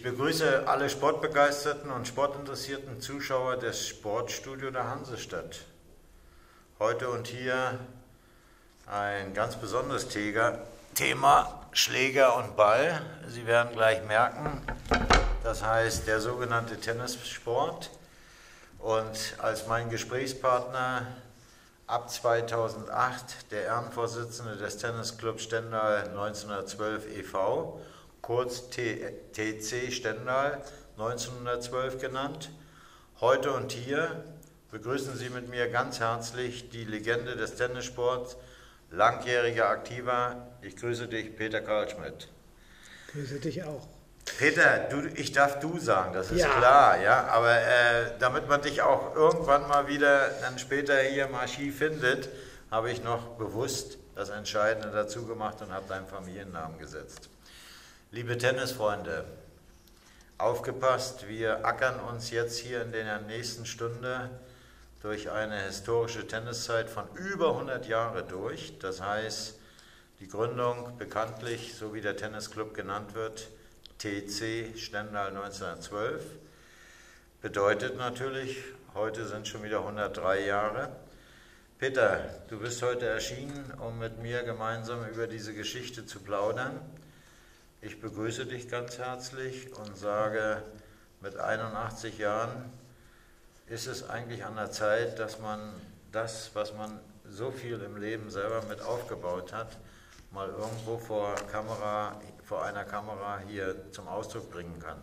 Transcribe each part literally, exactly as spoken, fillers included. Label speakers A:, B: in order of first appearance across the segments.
A: Ich begrüße alle sportbegeisterten und sportinteressierten Zuschauer des Sportstudio der Hansestadt. Heute und hier ein ganz besonderes Thema, Schläger und Ball. Sie werden gleich merken, das heißt der sogenannte Tennissport. Und als mein Gesprächspartner ab zweitausendacht der Ehrenvorsitzende des Tennisclubs Stendal neunzehnhundertzwölf e V, kurz T C Stendal neunzehnhundertzwölf genannt. Heute und hier begrüßen Sie mit mir ganz herzlich die Legende des Tennissports, langjähriger Aktiver. Ich grüße dich, Peter Karlschmidt.
B: Grüße dich auch.
A: Peter, du, ich darf du sagen, das ist
B: ja.
A: klar, ja, aber äh, damit man dich auch irgendwann mal wieder dann später hier im Archiv findet, habe ich noch bewusst das Entscheidende dazu gemacht und habe deinen Familiennamen gesetzt. Liebe Tennisfreunde, aufgepasst, wir ackern uns jetzt hier in der nächsten Stunde durch eine historische Tenniszeit von über hundert Jahren durch. Das heißt, die Gründung bekanntlich, so wie der Tennisclub genannt wird, T C Stendal neunzehnhundertzwölf, bedeutet natürlich, heute sind schon wieder hundertdrei Jahre. Peter, du bist heute erschienen, um mit mir gemeinsam über diese Geschichte zu plaudern. Ich begrüße dich ganz herzlich und sage, mit einundachtzig Jahren ist es eigentlich an der Zeit, dass man das, was man so viel im Leben selber mit aufgebaut hat, mal irgendwo vor Kamera, vor einer Kamera hier zum Ausdruck bringen kann.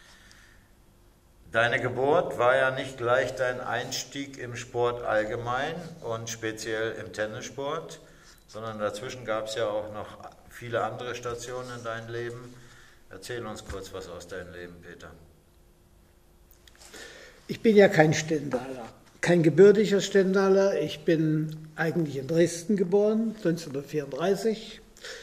A: Deine Geburt war ja nicht gleich dein Einstieg im Sport allgemein und speziell im Tennissport, sondern dazwischen gab es ja auch noch viele andere Stationen in deinem Leben. Erzähl uns kurz was aus deinem Leben, Peter.
B: Ich bin ja kein Stendaler, kein gebürtiger Stendaler. Ich bin eigentlich in Dresden geboren, neunzehnhundertvierunddreißig,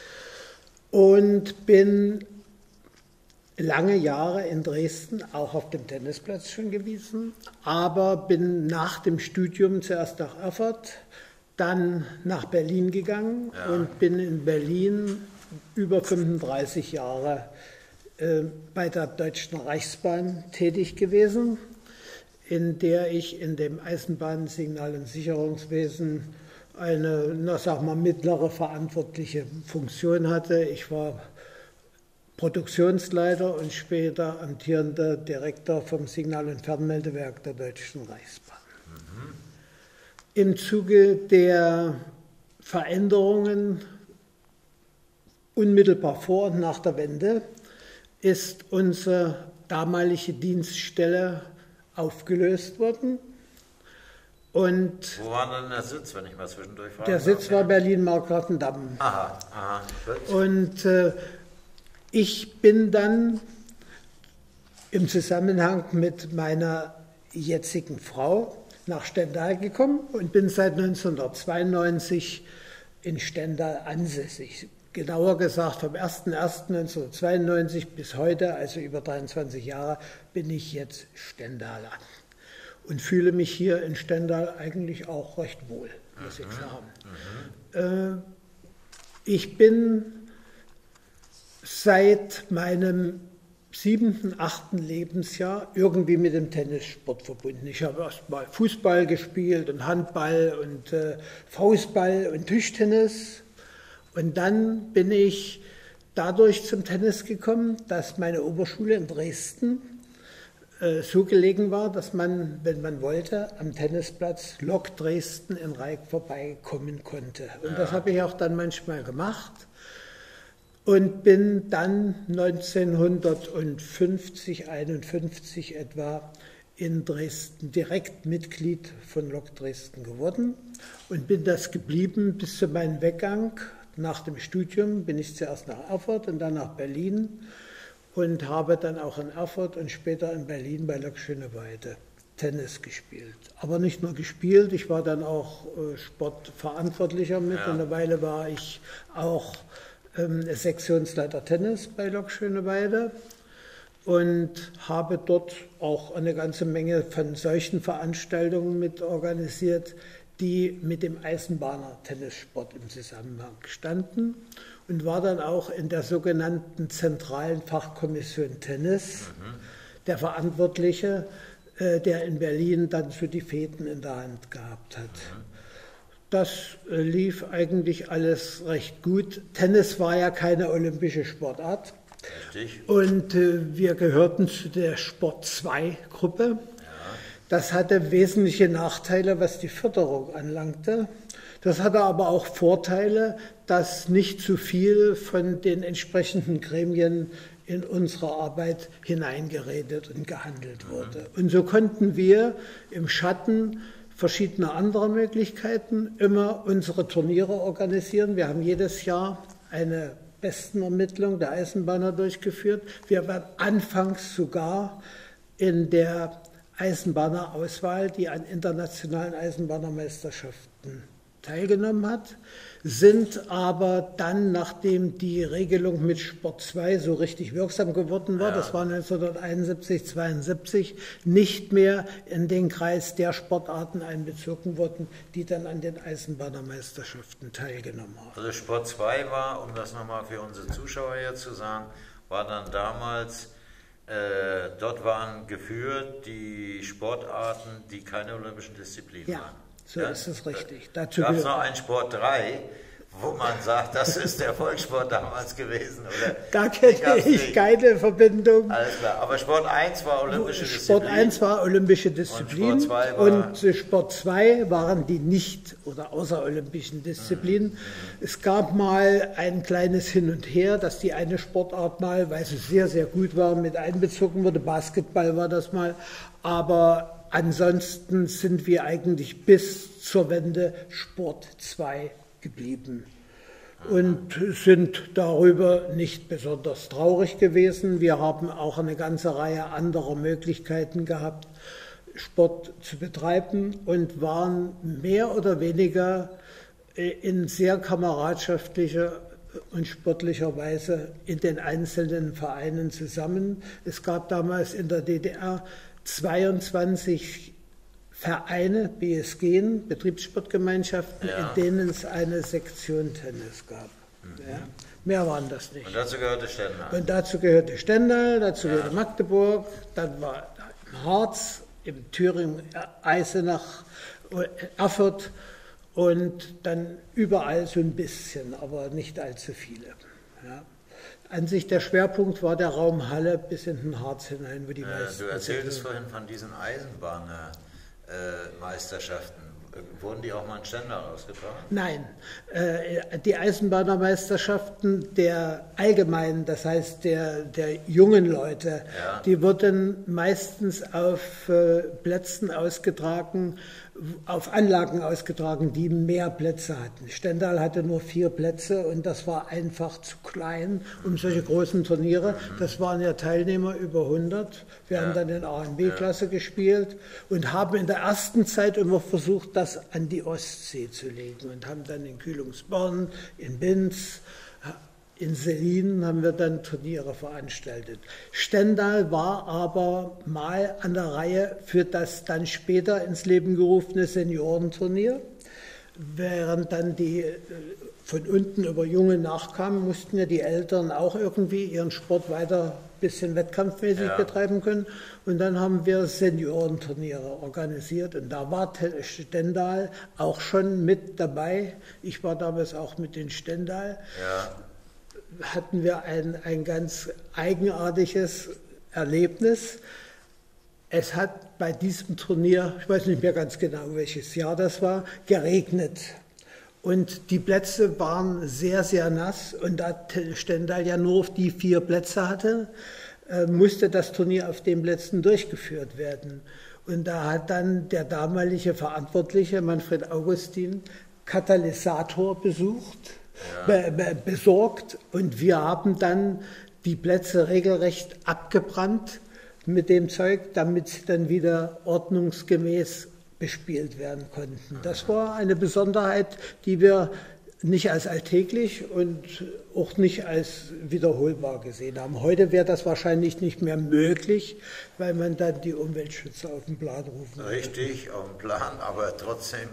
B: und bin lange Jahre in Dresden, auch auf dem Tennisplatz schon gewesen, aber bin nach dem Studium zuerst nach Erfurt, dann nach Berlin gegangen ja. und bin in Berlin über fünfunddreißig Jahre äh, bei der Deutschen Reichsbahn tätig gewesen, in der ich in dem Eisenbahnsignal- und Sicherungswesen eine, na, sag mal, mittlere verantwortliche Funktion hatte. Ich war Produktionsleiter und später amtierender Direktor vom Signal- und Fernmeldewerk der Deutschen Reichsbahn. Mhm. Im Zuge der Veränderungen unmittelbar vor und nach der Wende ist unsere damalige Dienststelle aufgelöst worden. Und
A: wo war denn der Sitz, wenn ich mal zwischendurch frage?
B: Der Sitz war Berlin-Markgratendamm.
A: Aha, aha. Gut.
B: Und äh, ich bin dann im Zusammenhang mit meiner jetzigen Frau nach Stendal gekommen und bin seit neunzehnhundertzweiundneunzig in Stendal ansässig. Genauer gesagt, vom ersten ersten neunzehnhundertzweiundneunzig bis heute, also über dreiundzwanzig Jahre, bin ich jetzt Stendaler und fühle mich hier in Stendal eigentlich auch recht wohl, muss ich sagen. Mhm. Ich bin seit meinem siebten, achten Lebensjahr irgendwie mit dem Tennissport verbunden. Ich habe erst mal Fußball gespielt und Handball und äh, Faustball und Tischtennis. Und dann bin ich dadurch zum Tennis gekommen, dass meine Oberschule in Dresden äh, so gelegen war, dass man, wenn man wollte, am Tennisplatz Lok Dresden in Reik vorbeikommen konnte. Und das habe ich auch dann manchmal gemacht. Und bin dann neunzehnhundertfünfzig, einundfünfzig etwa in Dresden direkt Mitglied von Lok Dresden geworden und bin das geblieben bis zu meinem Weggang. Nach dem Studium bin ich zuerst nach Erfurt und dann nach Berlin und habe dann auch in Erfurt und später in Berlin bei Lok Schöneweide Tennis gespielt. Aber nicht nur gespielt, ich war dann auch äh, Sportverantwortlicher mit. Ja. Und eine Weile war ich auch Sektionsleiter Tennis bei Lok Schöneweide und habe dort auch eine ganze Menge von solchen Veranstaltungen mit organisiert, die mit dem Eisenbahner-Tennissport im Zusammenhang standen und war dann auch in der sogenannten Zentralen Fachkommission Tennis mhm. der Verantwortliche, äh, der in Berlin dann so die Fäden in der Hand gehabt hat. Mhm. Das äh, lief eigentlich alles recht gut. Tennis war ja keine olympische Sportart. Richtig. Und äh, wir gehörten zu der Sport zwei Gruppe. Ja. Das hatte wesentliche Nachteile, was die Förderung anlangte. Das hatte aber auch Vorteile, dass nicht zu viel von den entsprechenden Gremien in unsere Arbeit hineingeredet und gehandelt wurde. Mhm. Und so konnten wir im Schatten verschiedener anderer Möglichkeiten immer unsere Turniere organisieren. Wir haben jedes Jahr eine Bestenermittlung der Eisenbahner durchgeführt. Wir waren anfangs sogar in der Eisenbahnerauswahl, die an internationalen Eisenbahnermeisterschaften teilgenommen hat, sind aber dann, nachdem die Regelung mit Sport zwei so richtig wirksam geworden war, ja. das war neunzehnhunderteinundsiebzig, zweiundsiebzig, nicht mehr in den Kreis der Sportarten einbezogen wurden, die dann an den Eisenbahnermeisterschaften teilgenommen haben.
A: Also Sport zwei war, um das nochmal für unsere Zuschauer hier zu sagen, war dann damals, äh, dort waren geführt die Sportarten, die keine olympischen Disziplinen
B: ja.
A: waren.
B: So ja, ist es richtig. Dazu
A: gab es noch einen Sport drei, wo man sagt, das ist der Volkssport damals gewesen, oder?
B: Da kenne ich nicht. Keine Verbindung.
A: Alles klar, aber Sport eins war olympische Disziplin.
B: Sport eins war olympische Disziplin und Sport zwei, war und Sport zwei waren die nicht- oder außerolympischen Disziplinen. Mhm. Es gab mal ein kleines Hin und Her, dass die eine Sportart mal, weil sie sehr, sehr gut war, mit einbezogen wurde. Basketball war das mal, aber ansonsten sind wir eigentlich bis zur Wende Sport zwei geblieben und sind darüber nicht besonders traurig gewesen. Wir haben auch eine ganze Reihe anderer Möglichkeiten gehabt, Sport zu betreiben und waren mehr oder weniger in sehr kameradschaftlicher und sportlicher Weise in den einzelnen Vereinen zusammen. Es gab damals in der D D R zweiundzwanzig Vereine, B S G, Betriebssportgemeinschaften, ja. in denen es eine Sektion Tennis gab. Mhm. Ja. Mehr waren das nicht.
A: Und dazu gehörte Stendal.
B: Und dazu gehörte Stendal, dazu ja. gehörte Magdeburg, dann war im Harz, im Thüringen, Eisenach, Erfurt und dann überall so ein bisschen, aber nicht allzu viele. Ja. An sich der Schwerpunkt war der Raum Halle bis in den Harz hinein, wo die
A: äh,
B: meisten...
A: Du erzähltest vorhin von diesen Eisenbahnermeisterschaften. Äh, Wurden die auch mal in Stendal ausgetragen?
B: Nein, äh, die Eisenbahnermeisterschaften der allgemeinen, das heißt der, der jungen Leute, ja. die wurden meistens auf äh, Plätzen ausgetragen, auf Anlagen ausgetragen, die mehr Plätze hatten. Stendal hatte nur vier Plätze und das war einfach zu klein um solche großen Turniere. Das waren ja Teilnehmer über hundert. Wir ja. haben dann in A und B-Klasse ja. gespielt und haben in der ersten Zeit immer versucht, das an die Ostsee zu legen und haben dann in Kühlungsborn, in Binz, in Selin haben wir dann Turniere veranstaltet. Stendal war aber mal an der Reihe für das dann später ins Leben gerufene Seniorenturnier. Während dann die von unten über Junge nachkamen, mussten ja die Eltern auch irgendwie ihren Sport weiter ein bisschen wettkampfmäßig ja. betreiben können. Und dann haben wir Seniorenturniere organisiert und da war Stendal auch schon mit dabei. Ich war damals auch mit in Stendal. Ja. Hatten wir ein, ein ganz eigenartiges Erlebnis. Es hat bei diesem Turnier, ich weiß nicht mehr ganz genau, welches Jahr das war, geregnet. Und die Plätze waren sehr, sehr nass. Und da Stendal ja nur die vier Plätze hatte, äh, musste das Turnier auf den Plätzen durchgeführt werden. Und da hat dann der damalige Verantwortliche, Manfred Augustin, Katalysator besucht. Ja. Be be besorgt und wir haben dann die Plätze regelrecht abgebrannt mit dem Zeug, damit sie dann wieder ordnungsgemäß bespielt werden konnten. Das war eine Besonderheit, die wir nicht als alltäglich und auch nicht als wiederholbar gesehen haben. Heute wäre das wahrscheinlich nicht mehr möglich, weil man dann die Umweltschützer auf den Plan rufen
A: würde. Richtig, auf den Plan, aber trotzdem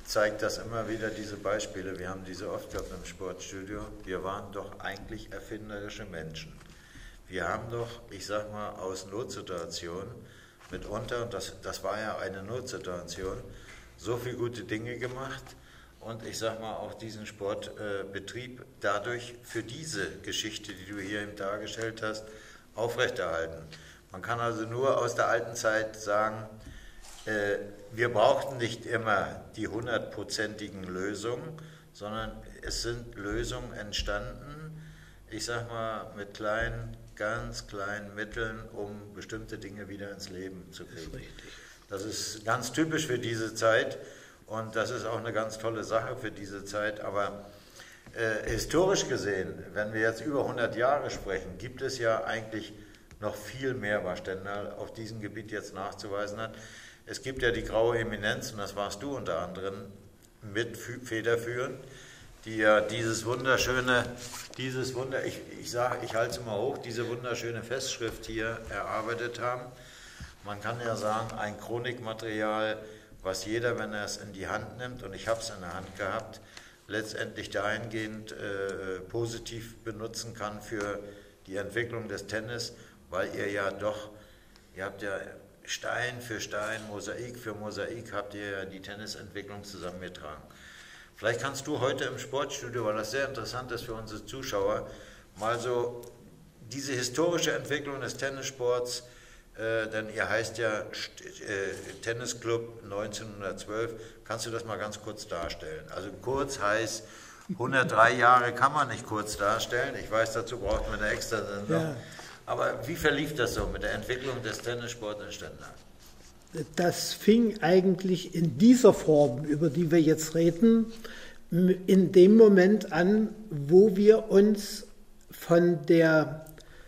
A: zeigt das immer wieder, diese Beispiele. Wir haben diese oft gehabt im Sportstudio. Wir waren doch eigentlich erfinderische Menschen. Wir haben doch, ich sag mal, aus Notsituationen mitunter, und das, das war ja eine Notsituation, so viele gute Dinge gemacht und ich sag mal auch diesen Sportbetrieb äh, dadurch für diese Geschichte, die du hier eben dargestellt hast, aufrechterhalten. Man kann also nur aus der alten Zeit sagen, äh, wir brauchten nicht immer die hundertprozentigen Lösungen, sondern es sind Lösungen entstanden, ich sag mal, mit kleinen, ganz kleinen Mitteln, um bestimmte Dinge wieder ins Leben zu kriegen. Das ist richtig. Das ist ganz typisch für diese Zeit und das ist auch eine ganz tolle Sache für diese Zeit, aber äh, historisch gesehen, wenn wir jetzt über hundert Jahre sprechen, gibt es ja eigentlich noch viel mehr, was Stendal auf diesem Gebiet jetzt nachzuweisen hat. Es gibt ja die graue Eminenz, und das warst du unter anderem mit federführend, die ja dieses wunderschöne, dieses Wunder, ich, ich sage, ich halte es mal hoch, diese wunderschöne Festschrift hier erarbeitet haben. Man kann ja sagen, ein Chronikmaterial, was jeder, wenn er es in die Hand nimmt, und ich habe es in der Hand gehabt, letztendlich dahingehend äh, positiv benutzen kann für die Entwicklung des Tennis, weil ihr ja doch, ihr habt ja Stein für Stein, Mosaik für Mosaik, habt ihr ja die Tennisentwicklung zusammengetragen. Vielleicht kannst du heute im Sportstudio, weil das sehr interessant ist für unsere Zuschauer, mal so diese historische Entwicklung des Tennissports, äh, denn ihr heißt ja äh, Tennisclub neunzehnhundertzwölf, kannst du das mal ganz kurz darstellen? Also kurz heißt, hundertdrei Jahre kann man nicht kurz darstellen, ich weiß, dazu braucht man eine extra Sendung. Ja. Aber wie verlief das so mit der Entwicklung des Tennissports in Stendal?
B: Das fing eigentlich in dieser Form, über die wir jetzt reden, in dem Moment an, wo wir uns von der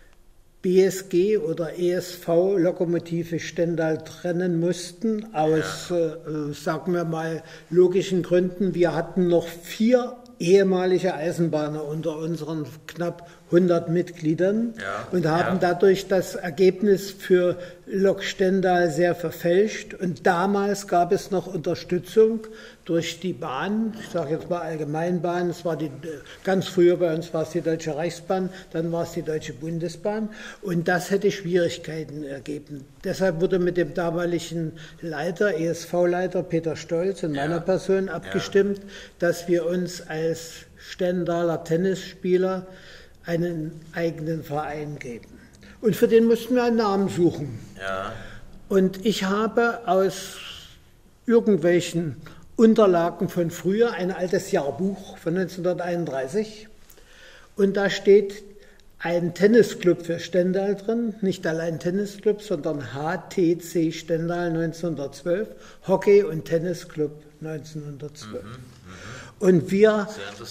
B: B S G oder E S V Lokomotive Stendal trennen mussten, aus, ja. äh, sagen wir mal, logischen Gründen. Wir hatten noch vier ehemalige Eisenbahner unter unseren knapp hundert Mitgliedern ja, und haben ja. dadurch das Ergebnis für Lok Stendal sehr verfälscht. Und damals gab es noch Unterstützung durch die Bahn, ich sage jetzt mal Allgemeinbahn, es war die, ganz früher bei uns war es die Deutsche Reichsbahn, dann war es die Deutsche Bundesbahn und das hätte Schwierigkeiten ergeben. Deshalb wurde mit dem damaligen Leiter, E S V-Leiter Peter Stolz und meiner ja. Person abgestimmt, ja. dass wir uns als Stendaler Tennisspieler einen eigenen Verein geben. Und für den mussten wir einen Namen suchen. Ja. Und ich habe aus irgendwelchen Unterlagen von früher ein altes Jahrbuch von neunzehnhunderteinunddreißig und da steht ein Tennisclub für Stendal drin, nicht allein Tennisclub, sondern H T C Stendal neunzehnhundertzwölf, Hockey- und Tennisclub neunzehnhundertzwölf. Mhm. Und wir,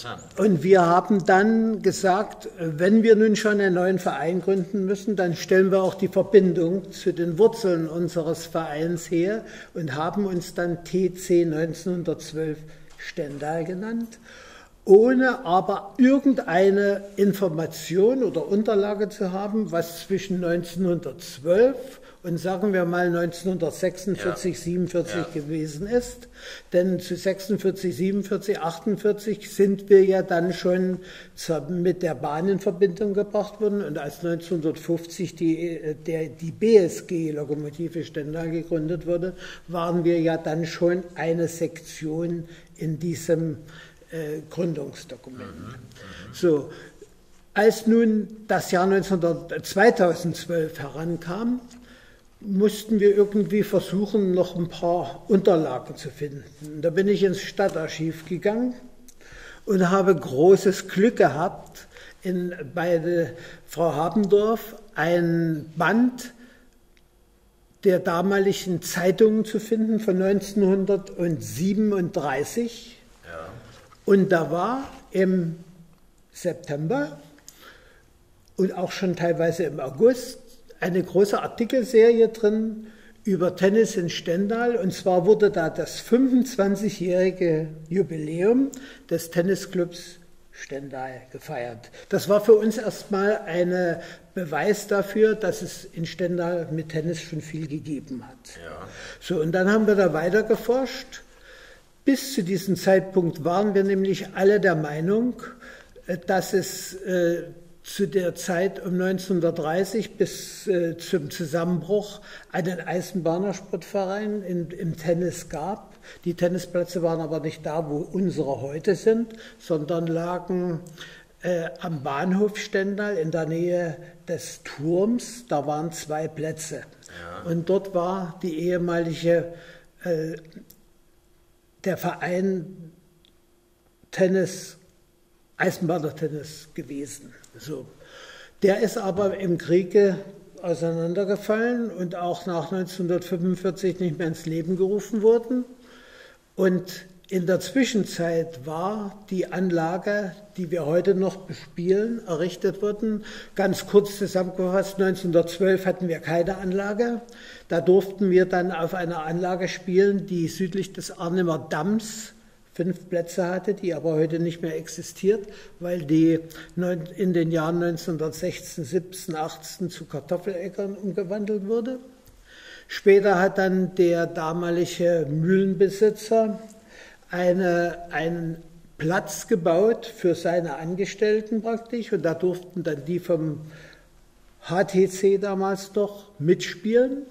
B: und wir haben dann gesagt, wenn wir nun schon einen neuen Verein gründen müssen, dann stellen wir auch die Verbindung zu den Wurzeln unseres Vereins her und haben uns dann T C neunzehnhundertzwölf Stendal genannt, ohne aber irgendeine Information oder Unterlage zu haben, was zwischen neunzehnhundertzwölf und sagen wir mal neunzehnhundertsechsundvierzig, ja. siebenundvierzig ja. gewesen ist. Denn zu sechsundvierzig, siebenundvierzig, achtundvierzig sind wir ja dann schon zur, mit der Bahn in Verbindung gebracht worden. Und als neunzehnhundertfünfzig die, der, die B S G Lokomotive Stendal gegründet wurde, waren wir ja dann schon eine Sektion in diesem äh, Gründungsdokument. Mhm. Mhm. So, als nun das Jahr zweitausendzwölf herankam, mussten wir irgendwie versuchen, noch ein paar Unterlagen zu finden. Da bin ich ins Stadtarchiv gegangen und habe großes Glück gehabt, in, bei der Frau Habendorf ein Band der damaligen Zeitungen zu finden von neunzehnhundertsiebenunddreißig. Ja. Und da war im September und auch schon teilweise im August eine große Artikelserie drin über Tennis in Stendal. Und zwar wurde da das fünfundzwanzigjährige Jubiläum des Tennisclubs Stendal gefeiert. Das war für uns erstmal ein Beweis dafür, dass es in Stendal mit Tennis schon viel gegeben hat. Ja. So, und dann haben wir da weiter geforscht. Bis zu diesem Zeitpunkt waren wir nämlich alle der Meinung, dass es äh, zu der Zeit um neunzehnhundertdreißig bis äh, zum Zusammenbruch einen Eisenbahnersportverein in, im Tennis gab. Die Tennisplätze waren aber nicht da, wo unsere heute sind, sondern lagen äh, am Bahnhof Stendal in der Nähe des Turms. Da waren zwei Plätze. Ja. Und dort war die ehemalige, äh, der Verein Tennis, Eisenbahnertennis gewesen. So. Der ist aber im Kriege auseinandergefallen und auch nach neunzehnhundertfünfundvierzig nicht mehr ins Leben gerufen worden. Und in der Zwischenzeit war die Anlage, die wir heute noch bespielen, errichtet worden. Ganz kurz zusammengefasst, neunzehnhundertzwölf hatten wir keine Anlage. Da durften wir dann auf einer Anlage spielen, die südlich des Arnhemer Damms fünf Plätze hatte, die aber heute nicht mehr existiert, weil die in den Jahren neunzehnhundertsechzehn, siebzehn, achtzehn zu Kartoffeleckern umgewandelt wurde. Später hat dann der damalige Mühlenbesitzer eine, einen Platz gebaut für seine Angestellten praktisch und da durften dann die vom H T C damals doch mitspielen.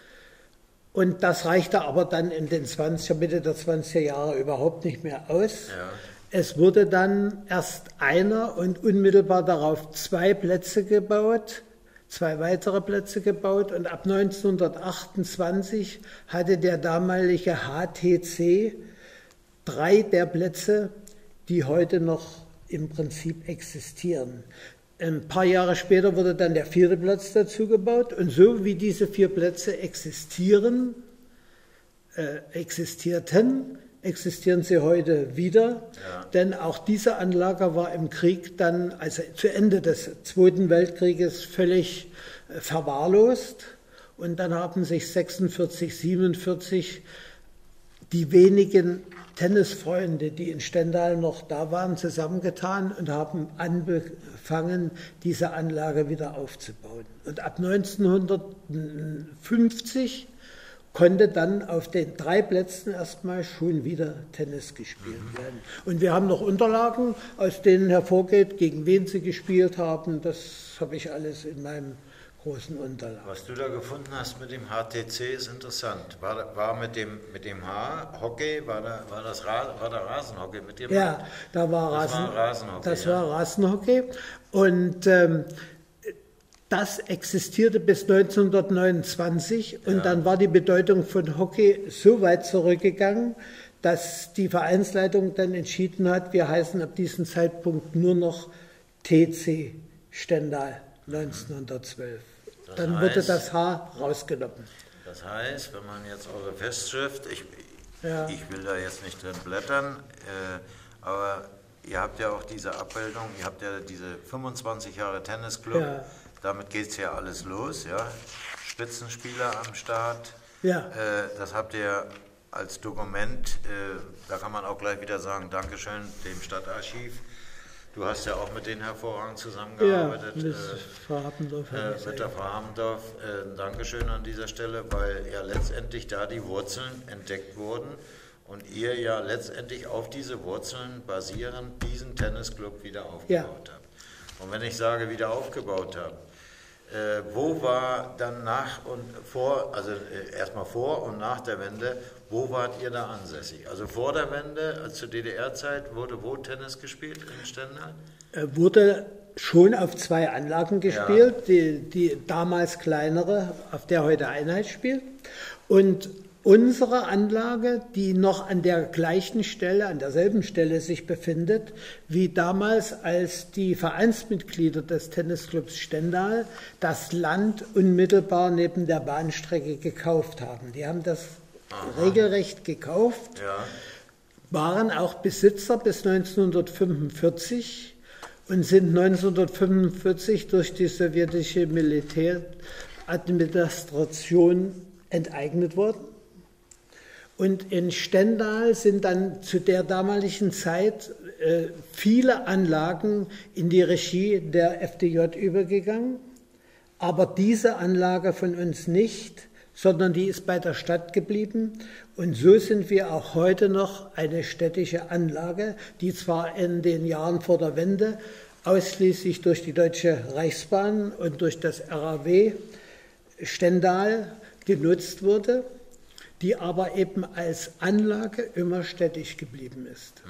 B: Und das reichte aber dann in den zwanziger, Mitte der zwanziger Jahre überhaupt nicht mehr aus. Ja. Es wurde dann erst einer und unmittelbar darauf zwei Plätze gebaut, zwei weitere Plätze gebaut und ab neunzehnhundertachtundzwanzig hatte der damalige H T C drei der Plätze, die heute noch im Prinzip existieren. Ein paar Jahre später wurde dann der vierte Platz dazu gebaut und so wie diese vier Plätze existieren, äh, existierten, existieren sie heute wieder, ja. Denn auch diese Anlage war im Krieg dann, also zu Ende des Zweiten Weltkrieges, völlig äh, verwahrlost und dann haben sich sechsundvierzig, siebenundvierzig die wenigen Tennisfreunde, die in Stendal noch da waren, zusammengetan und haben angefangen, diese Anlage wieder aufzubauen. Und ab neunzehnhundertfünfzig konnte dann auf den drei Plätzen erstmal schon wieder Tennis gespielt werden. Und wir haben noch Unterlagen, aus denen hervorgeht, gegen wen sie gespielt haben. Das habe ich alles in meinem großen Unterlagen.
A: Was du da gefunden hast mit dem H T C ist interessant. War, war mit, dem, mit dem H, Hockey, war, da, war, das Ra, war da Rasenhockey mit dem?
B: Ja, da war,
A: das
B: Rasen,
A: war Rasenhockey.
B: Das
A: ja.
B: war Rasenhockey. Und ähm, das existierte bis neunzehnhundertneunundzwanzig und ja. Dann war die Bedeutung von Hockey so weit zurückgegangen, dass die Vereinsleitung dann entschieden hat, wir heißen ab diesem Zeitpunkt nur noch T C Stendal neunzehnhundertzwölf. Das dann heißt, wurde das H rausgenommen.
A: Das heißt, wenn man jetzt eure Festschrift, ich,
B: ja.
A: ich will da jetzt nicht drin blättern, äh, aber ihr habt ja auch diese Abbildung, ihr habt ja diese fünfundzwanzig Jahre Tennisclub, ja. Damit geht es ja alles los, ja. Spitzenspieler am Start,
B: ja.
A: äh, das habt ihr als Dokument, äh, da kann man auch gleich wieder sagen, Dankeschön dem Stadtarchiv. Du hast ja auch mit denen hervorragend zusammengearbeitet.
B: Ja, mit, äh, Frau Happendorf,
A: äh, mit der Frau Happendorf. Äh, Dankeschön an dieser Stelle, weil ja letztendlich da die Wurzeln entdeckt wurden und ihr ja letztendlich auf diese Wurzeln basierend diesen Tennisclub wieder aufgebaut
B: ja.
A: habt. Und wenn ich sage, wieder aufgebaut habt, äh, wo war dann nach und vor, also äh, erstmal vor und nach der Wende, wo wart ihr da ansässig? Also vor der Wende, also zur D D R-Zeit, wurde wo Tennis gespielt in Stendal?
B: Äh, wurde schon auf zwei Anlagen gespielt, ja. die, die damals kleinere, auf der heute Einheit spielt. Und unsere Anlage, die noch an der gleichen Stelle, an derselben Stelle sich befindet, wie damals, als die Vereinsmitglieder des Tennisclubs Stendal das Land unmittelbar neben der Bahnstrecke gekauft haben. Die haben das Aha. regelrecht gekauft,
A: ja.
B: waren auch Besitzer bis neunzehnhundertfünfundvierzig und sind neunzehnhundertfünfundvierzig durch die sowjetische Militäradministration enteignet worden. Und in Stendal sind dann zu der damaligen Zeit äh, viele Anlagen in die Regie der F D J übergegangen, aber diese Anlage von uns nicht, sondern die ist bei der Stadt geblieben. Und so sind wir auch heute noch eine städtische Anlage, die zwar in den Jahren vor der Wende ausschließlich durch die Deutsche Reichsbahn und durch das R A W Stendal genutzt wurde, die aber eben als Anlage immer städtisch geblieben ist.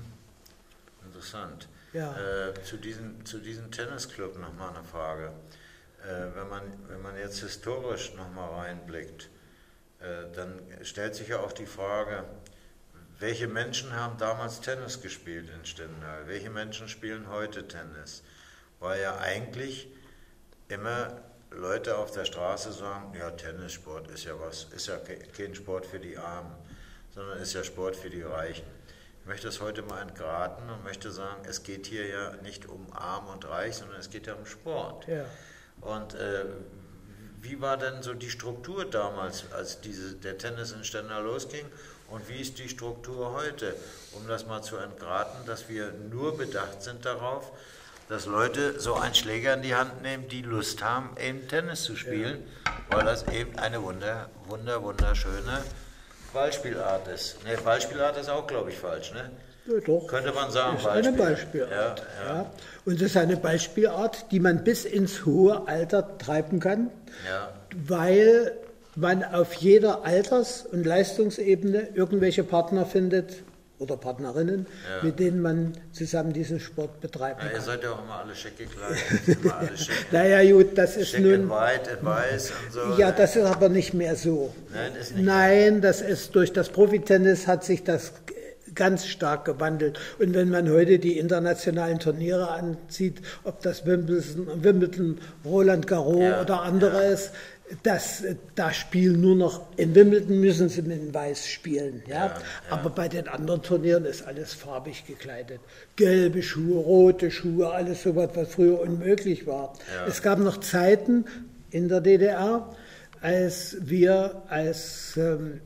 A: Mhm. Interessant.
B: Ja.
A: Äh, zu, diesem, zu diesem Tennisclub nochmal eine Frage. Äh, wenn, man, wenn man jetzt historisch nochmal reinblickt, äh, dann stellt sich ja auch die Frage, welche Menschen haben damals Tennis gespielt in Stendal? Welche Menschen spielen heute Tennis? Weil ja eigentlich immer Leute auf der Straße sagen, ja, Tennissport ist ja was, ist ja kein Sport für die Armen, sondern ist ja Sport für die Reichen. Ich möchte das heute mal entgraten und möchte sagen, es geht hier ja nicht um Arm und Reich, sondern es geht ja um Sport.
B: Ja.
A: Und äh, wie war denn so die Struktur damals, als diese, der Tennis in Stendal losging? Und wie ist die Struktur heute, um das mal zu entgraten, dass wir nur bedacht sind darauf, dass Leute so einen Schläger in die Hand nehmen, die Lust haben, eben Tennis zu spielen, ja. weil das eben eine wunder, wunder, wunderschöne Ballspielart ist. Ne, Ballspielart ist auch, glaube ich, falsch, ne?
B: Ja, doch.
A: Könnte man sagen,
B: ist eine Ballspielart. Ja, ja. Ja. Und es ist eine Ballspielart, die man bis ins hohe Alter treiben kann,
A: ja.
B: weil man auf jeder Alters- und Leistungsebene irgendwelche Partner findet, oder Partnerinnen, ja. mit denen man zusammen diesen Sport betreiben
A: ja,
B: kann.
A: Ihr seid ja auch immer alle schick gekleidet. Immer alle schick.
B: Naja gut, das ist
A: schick
B: nun...
A: in White, in Weiß und so.
B: Ja, das ist aber nicht mehr so.
A: Nein, das ist nicht
B: Nein, das ist durch das Profitennis hat sich das ganz stark gewandelt. Und wenn man heute die internationalen Turniere ansieht, ob das Wimbledon, Wimbledon Roland Garros ja, oder anderes, ja. Das, da spielen nur noch, in Wimbledon müssen sie mit Weiß spielen, ja? Ja, ja. Aber bei den anderen Turnieren ist alles farbig gekleidet. Gelbe Schuhe, rote Schuhe, alles so was, was früher unmöglich war. Ja. Es gab noch Zeiten in der D D R, als wir, als ähm,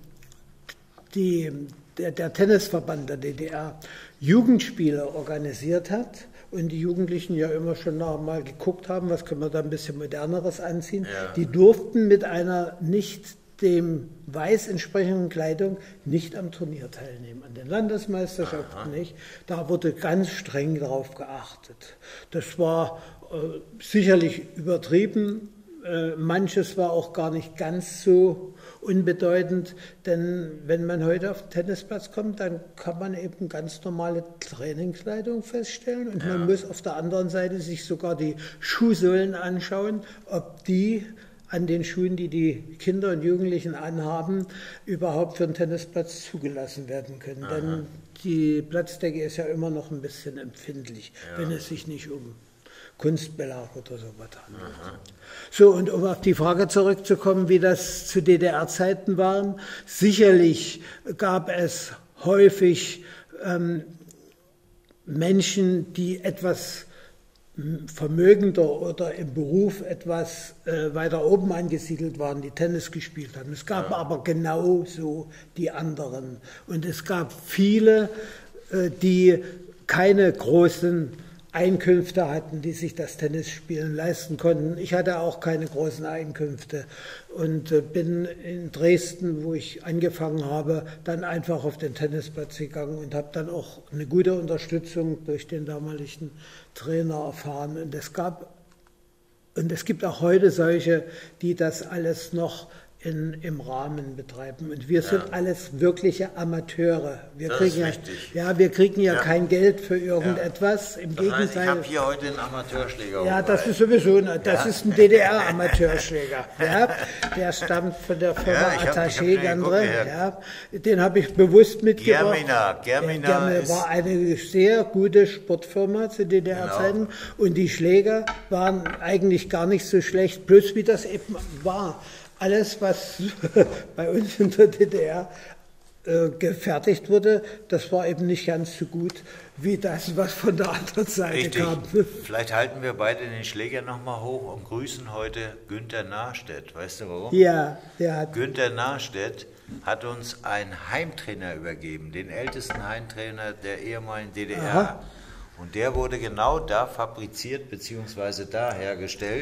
B: die, der, der Tennisverband der D D R Jugendspiele organisiert hat, und die Jugendlichen ja immer schon noch mal geguckt haben, was können wir da ein bisschen Moderneres anziehen. Ja. Die durften mit einer nicht dem Weiß entsprechenden Kleidung nicht am Turnier teilnehmen, an den Landesmeisterschaften Aha. nicht. Da wurde ganz streng darauf geachtet. Das war äh, sicherlich übertrieben. Äh, manches war auch gar nicht ganz so unbedeutend, denn wenn man heute auf den Tennisplatz kommt, dann kann man eben ganz normale Trainingskleidung feststellen und ja. man muss auf der anderen Seite sich sogar die Schuhsohlen anschauen, ob die an den Schuhen, die die Kinder und Jugendlichen anhaben, überhaupt für den Tennisplatz zugelassen werden können. Aha. Denn die Platzdecke ist ja immer noch ein bisschen empfindlich, ja. wenn es sich nicht um Kunstbelag oder sowas handelt. So, und um auf die Frage zurückzukommen, wie das zu D D R-Zeiten war, sicherlich gab es häufig ähm, Menschen, die etwas vermögender oder im Beruf etwas äh, weiter oben angesiedelt waren, die Tennis gespielt haben. Es gab ja. aber genauso die anderen. Und es gab viele, äh, die keine großen Einkünfte hatten, die sich das Tennisspielen leisten konnten. Ich hatte auch keine großen Einkünfte und äh, bin in Dresden, wo ich angefangen habe, dann einfach auf den Tennisplatz gegangen und habe dann auch eine gute Unterstützung durch den damaligen Trainer erfahren. Und es gab und es gibt auch heute solche, die das alles noch in, im Rahmen betreiben. Und wir sind ja. alles wirkliche Amateure. Wir
A: das
B: kriegen
A: ist
B: ja,
A: richtig.
B: ja, wir kriegen ja,
A: ja.
B: kein Geld für irgendetwas. Im
A: das
B: Gegenteil.
A: Heißt, ich habe hier heute einen Amateurschläger.
B: Ja, das ist sowieso, eine, das ja. ist ein D D R-Amateurschläger. ja, der stammt von der Firma ja, Attaché Gandre. Ja, den habe ich bewusst mitgebracht.
A: Germina. Germina
B: Germina war eine sehr gute Sportfirma zu D D R-Zeiten. Genau. Und die Schläger waren eigentlich gar nicht so schlecht, bloß wie das eben war. Alles, was bei uns in der D D R äh, gefertigt wurde, das war eben nicht ganz so gut wie das, was von der anderen Seite Richtig. kam.
A: Vielleicht halten wir beide den Schläger nochmal hoch und grüßen heute Günter Nahrstedt. Weißt du warum?
B: Ja, ja.
A: Günter Nahrstedt hat uns einen Heimtrainer übergeben, den ältesten Heimtrainer der ehemaligen D D R. Aha. Und der wurde genau da fabriziert bzw. da hergestellt,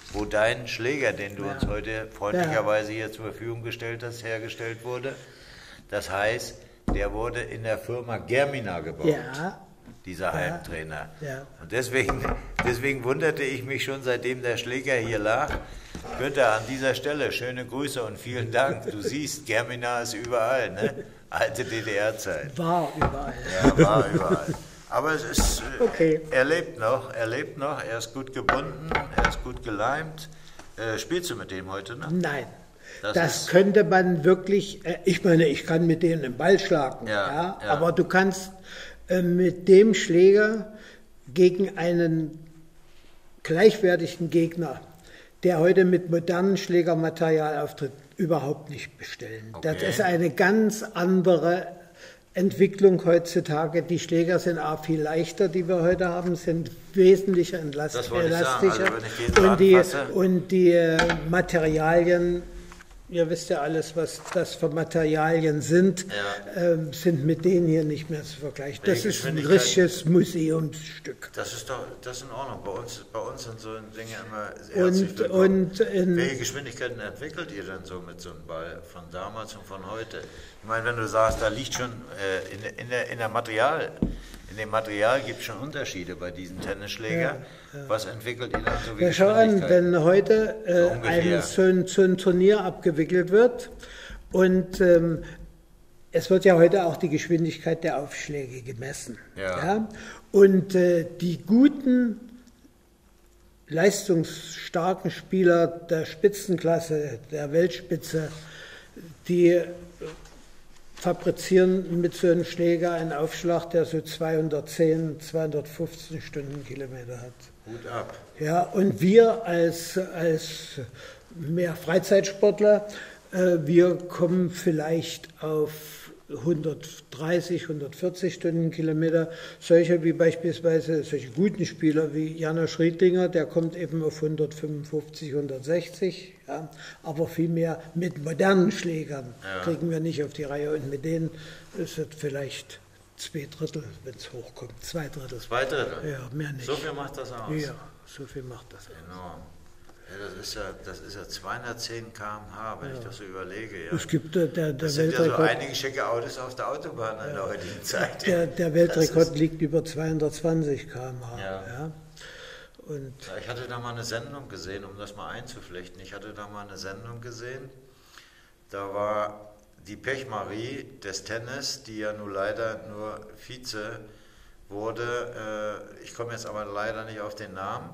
A: wo dein Schläger, den du
B: Ja.
A: uns heute freundlicherweise hier zur Verfügung gestellt hast, hergestellt wurde. Das heißt, der wurde in der Firma Germina gebaut,
B: Ja.
A: dieser Heimtrainer.
B: Ja.
A: Und deswegen, deswegen wunderte ich mich schon, seitdem der Schläger hier lag. Günther, an dieser Stelle schöne Grüße und vielen Dank. Du siehst, Germina ist überall, ne? Alte D D R-Zeit.
B: War überall.
A: Ja, war überall. Aber es ist, äh,
B: Okay.
A: er lebt noch, er lebt noch, er ist gut gebunden, er ist gut geleimt. Äh, spielst du mit dem heute noch?
B: Nein.
A: Das
B: Das,
A: ist-
B: könnte man wirklich, äh, ich meine, ich kann mit denen den Ball schlagen,
A: Ja,
B: ja,
A: ja.
B: aber du kannst äh, mit dem Schläger gegen einen gleichwertigen Gegner, der heute mit modernem Schlägermaterial auftritt, überhaupt nicht bestellen. Das
A: Okay.
B: ist eine ganz andere Entwicklung heutzutage. Die Schläger sind auch viel leichter, die wir heute haben, sind wesentlich entlast
A: Das wollte ich sagen.
B: elastischer.
A: Also wenn ich den
B: und, die,
A: anfasse-
B: und die äh, Materialien, ihr wisst ja alles, was das für Materialien sind,
A: Ja.
B: ähm, sind mit denen hier nicht mehr zu vergleichen. Das
A: Welche
B: ist ein
A: Geschwindigkeit?
B: richtiges Museumsstück.
A: Das ist doch, das ist in Ordnung. Bei uns, bei uns sind so Dinge immer herzlich
B: Und,
A: willkommen.
B: und in,
A: Welche Geschwindigkeiten entwickelt ihr denn so mit so einem Ball von damals und von heute? Ich meine, wenn du sagst, da liegt schon äh, in, in, der, in der Material, in dem Material gibt es schon Unterschiede bei diesem Tennisschläger. Was entwickelt ihr dann so wie
B: ja, schau an,
A: Geschwindigkeiten?
B: wenn heute
A: So
B: äh,
A: ungefähr.
B: ein, so, ein, so ein Turnier abgewickelt wird und ähm, es wird ja heute auch die Geschwindigkeit der Aufschläge gemessen.
A: Ja.
B: Und äh, die guten, leistungsstarken Spieler der Spitzenklasse, der Weltspitze, die äh, fabrizieren mit so einem Schläger einen Aufschlag, der so zweihundertzehn, zweihundertfünfzehn Stundenkilometer hat.
A: Hut ab.
B: Ja, und wir als, als mehr Freizeitsportler, äh, wir kommen vielleicht auf hundertdreißig, hundertvierzig Stundenkilometer. Solche wie beispielsweise solche guten Spieler wie Janosch Riedlinger, der kommt eben auf hundertfünfundfünfzig, hundertsechzig. Ja. Aber vielmehr mit modernen Schlägern
A: Ja.
B: kriegen wir nicht auf die Reihe. Und mit denen ist es vielleicht zwei Drittel, wenn es hochkommt. Zwei Drittel.
A: Zwei Drittel.
B: Ja, mehr nicht.
A: So viel macht das aus.
B: Ja, so viel macht das aus.
A: Enorm. Ja, das ist ja, das ist ja zweihundertzehn Kilometer pro Stunde, wenn ich das so überlege. Ja.
B: Es gibt äh, der, der
A: Das sind ja so
B: Weltrekord,
A: einige schicke Autos auf der Autobahn in der heutigen Zeit.
B: der, der
A: Das
B: Weltrekord
A: ist-
B: liegt über zweihundertzwanzig Kilometer pro Stunde.
A: Ja.
B: Ja. Und
A: Ja, ich hatte da mal eine Sendung gesehen, um das mal einzuflechten. Ich hatte da mal eine Sendung gesehen, da war die Pechmarie des Tennis, die ja nun leider nur Vize wurde. Äh, ich komme jetzt aber leider nicht auf den Namen.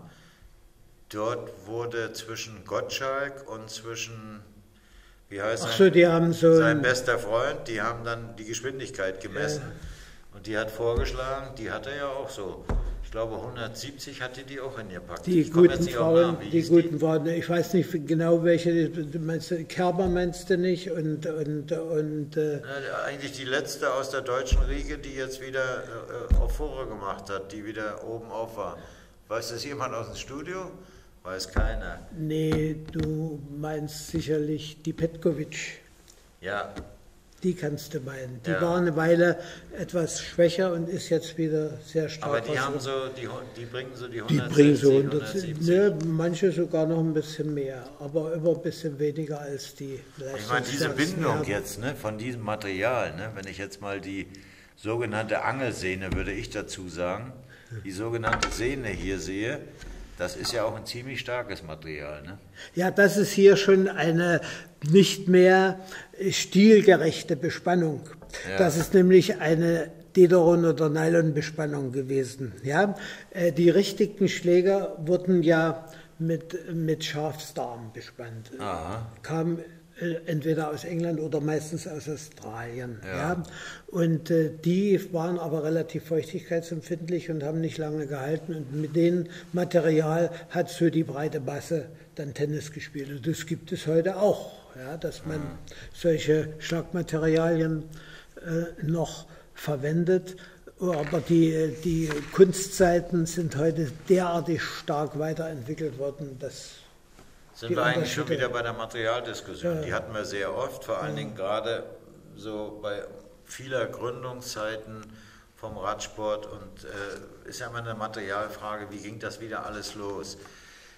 A: Dort wurde zwischen Gottschalk und zwischen, wie heißt
B: ach
A: er?
B: so, die haben so
A: Sein
B: ein,
A: bester Freund, die haben dann die Geschwindigkeit gemessen und die hat vorgeschlagen, die hatte ja auch so, ich glaube hundertsiebzig hatte die auch in ihr Pack.
B: die
A: Ich komme jetzt
B: guten
A: nicht auf den
B: Frauen,
A: Namen. Wie
B: die
A: hieß
B: guten Frauen, ich weiß nicht genau welche, du meinst, du, Kerber meinst du nicht und, und, und äh,
A: Ja, eigentlich die letzte aus der deutschen Riege, die jetzt wieder äh, auf Furore gemacht hat, die wieder oben auf war. Weiß das jemand aus dem Studio? Weiß keiner.
B: nee, du meinst sicherlich die Petkovic.
A: Ja,
B: Die kannst du meinen. Die
A: Ja.
B: war eine Weile etwas schwächer und ist jetzt wieder sehr stark.
A: aber die
B: was-
A: haben so, die, die bringen so die
B: Die bringen so
A: hundertsechzig,
B: hundert, ne, manche sogar noch ein bisschen mehr, aber immer ein bisschen weniger als die
A: Ich meine, diese
B: leistungsstärksten
A: Bindung
B: haben.
A: jetzt ne, von diesem Material, ne, wenn ich jetzt mal die sogenannte Angelsehne, würde ich dazu sagen, die sogenannte Sehne hier sehe, das ist ja auch ein ziemlich starkes Material. Ne?
B: Ja, das ist hier schon eine nicht mehr stilgerechte Bespannung.
A: Ja.
B: Das ist nämlich eine Dederon- oder Nylonbespannung gewesen. Ja? Äh, Die richtigen Schläger wurden ja mit, mit Schafsdarm bespannt.
A: Aha.
B: Kam äh, entweder aus England oder meistens aus Australien.
A: Ja.
B: Ja. Und äh, die waren aber relativ feuchtigkeitsempfindlich und haben nicht lange gehalten. Und mit dem Material hat so die breite Masse dann Tennis gespielt. Und das gibt es heute auch, ja, dass man solche Schlagmaterialien äh, noch verwendet. Aber die, die Kunstseiten sind heute derartig stark weiterentwickelt worden, dass
A: Sind
B: Die
A: wir eigentlich schon
B: Unterschiede.
A: wieder bei der Materialdiskussion. Die hatten wir sehr oft, vor allen Dingen gerade so bei vieler Gründungszeiten vom Radsport und äh, ist ja immer eine Materialfrage, wie ging das wieder alles los?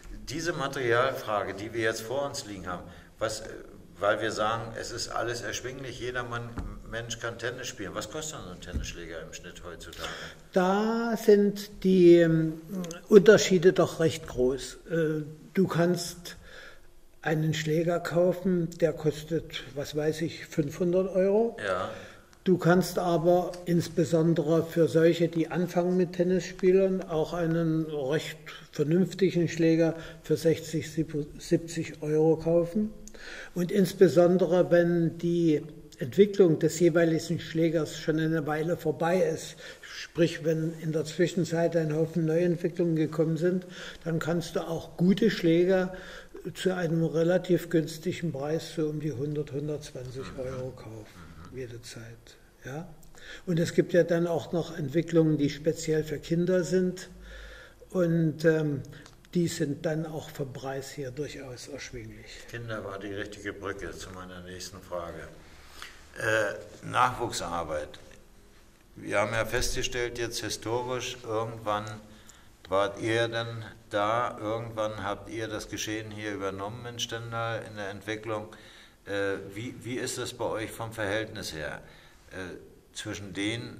A: diese Materialfrage, die wir jetzt vor uns liegen haben, was, weil wir sagen, es ist alles erschwinglich, jeder Mann, Mensch kann Tennis spielen. Was kostet so ein Tennisschläger im Schnitt heutzutage?
B: Da sind die ähm, Unterschiede doch recht groß. Äh, du kannst einen Schläger kaufen, der kostet, was weiß ich, fünfhundert Euro.
A: Ja.
B: Du kannst aber insbesondere für solche, die anfangen mit Tennisspielern, auch einen recht vernünftigen Schläger für sechzig, siebzig Euro kaufen. Und insbesondere, wenn die Entwicklung des jeweiligen Schlägers schon eine Weile vorbei ist, sprich wenn in der Zwischenzeit ein Haufen Neuentwicklungen gekommen sind, dann kannst du auch gute Schläger zu einem relativ günstigen Preis, so um die hundert, hundertzwanzig Euro kaufen, jede Zeit. Ja? Und es gibt ja dann auch noch Entwicklungen, die speziell für Kinder sind und ähm, die sind dann auch vom Preis her durchaus erschwinglich.
A: Kinder war die richtige Brücke zu meiner nächsten Frage. Äh, Nachwuchsarbeit. Wir haben ja festgestellt, jetzt historisch, irgendwann wart ihr dann da, irgendwann habt ihr das Geschehen hier übernommen in Stendal in der Entwicklung. Äh, wie, wie ist es bei euch vom Verhältnis her äh, zwischen denen,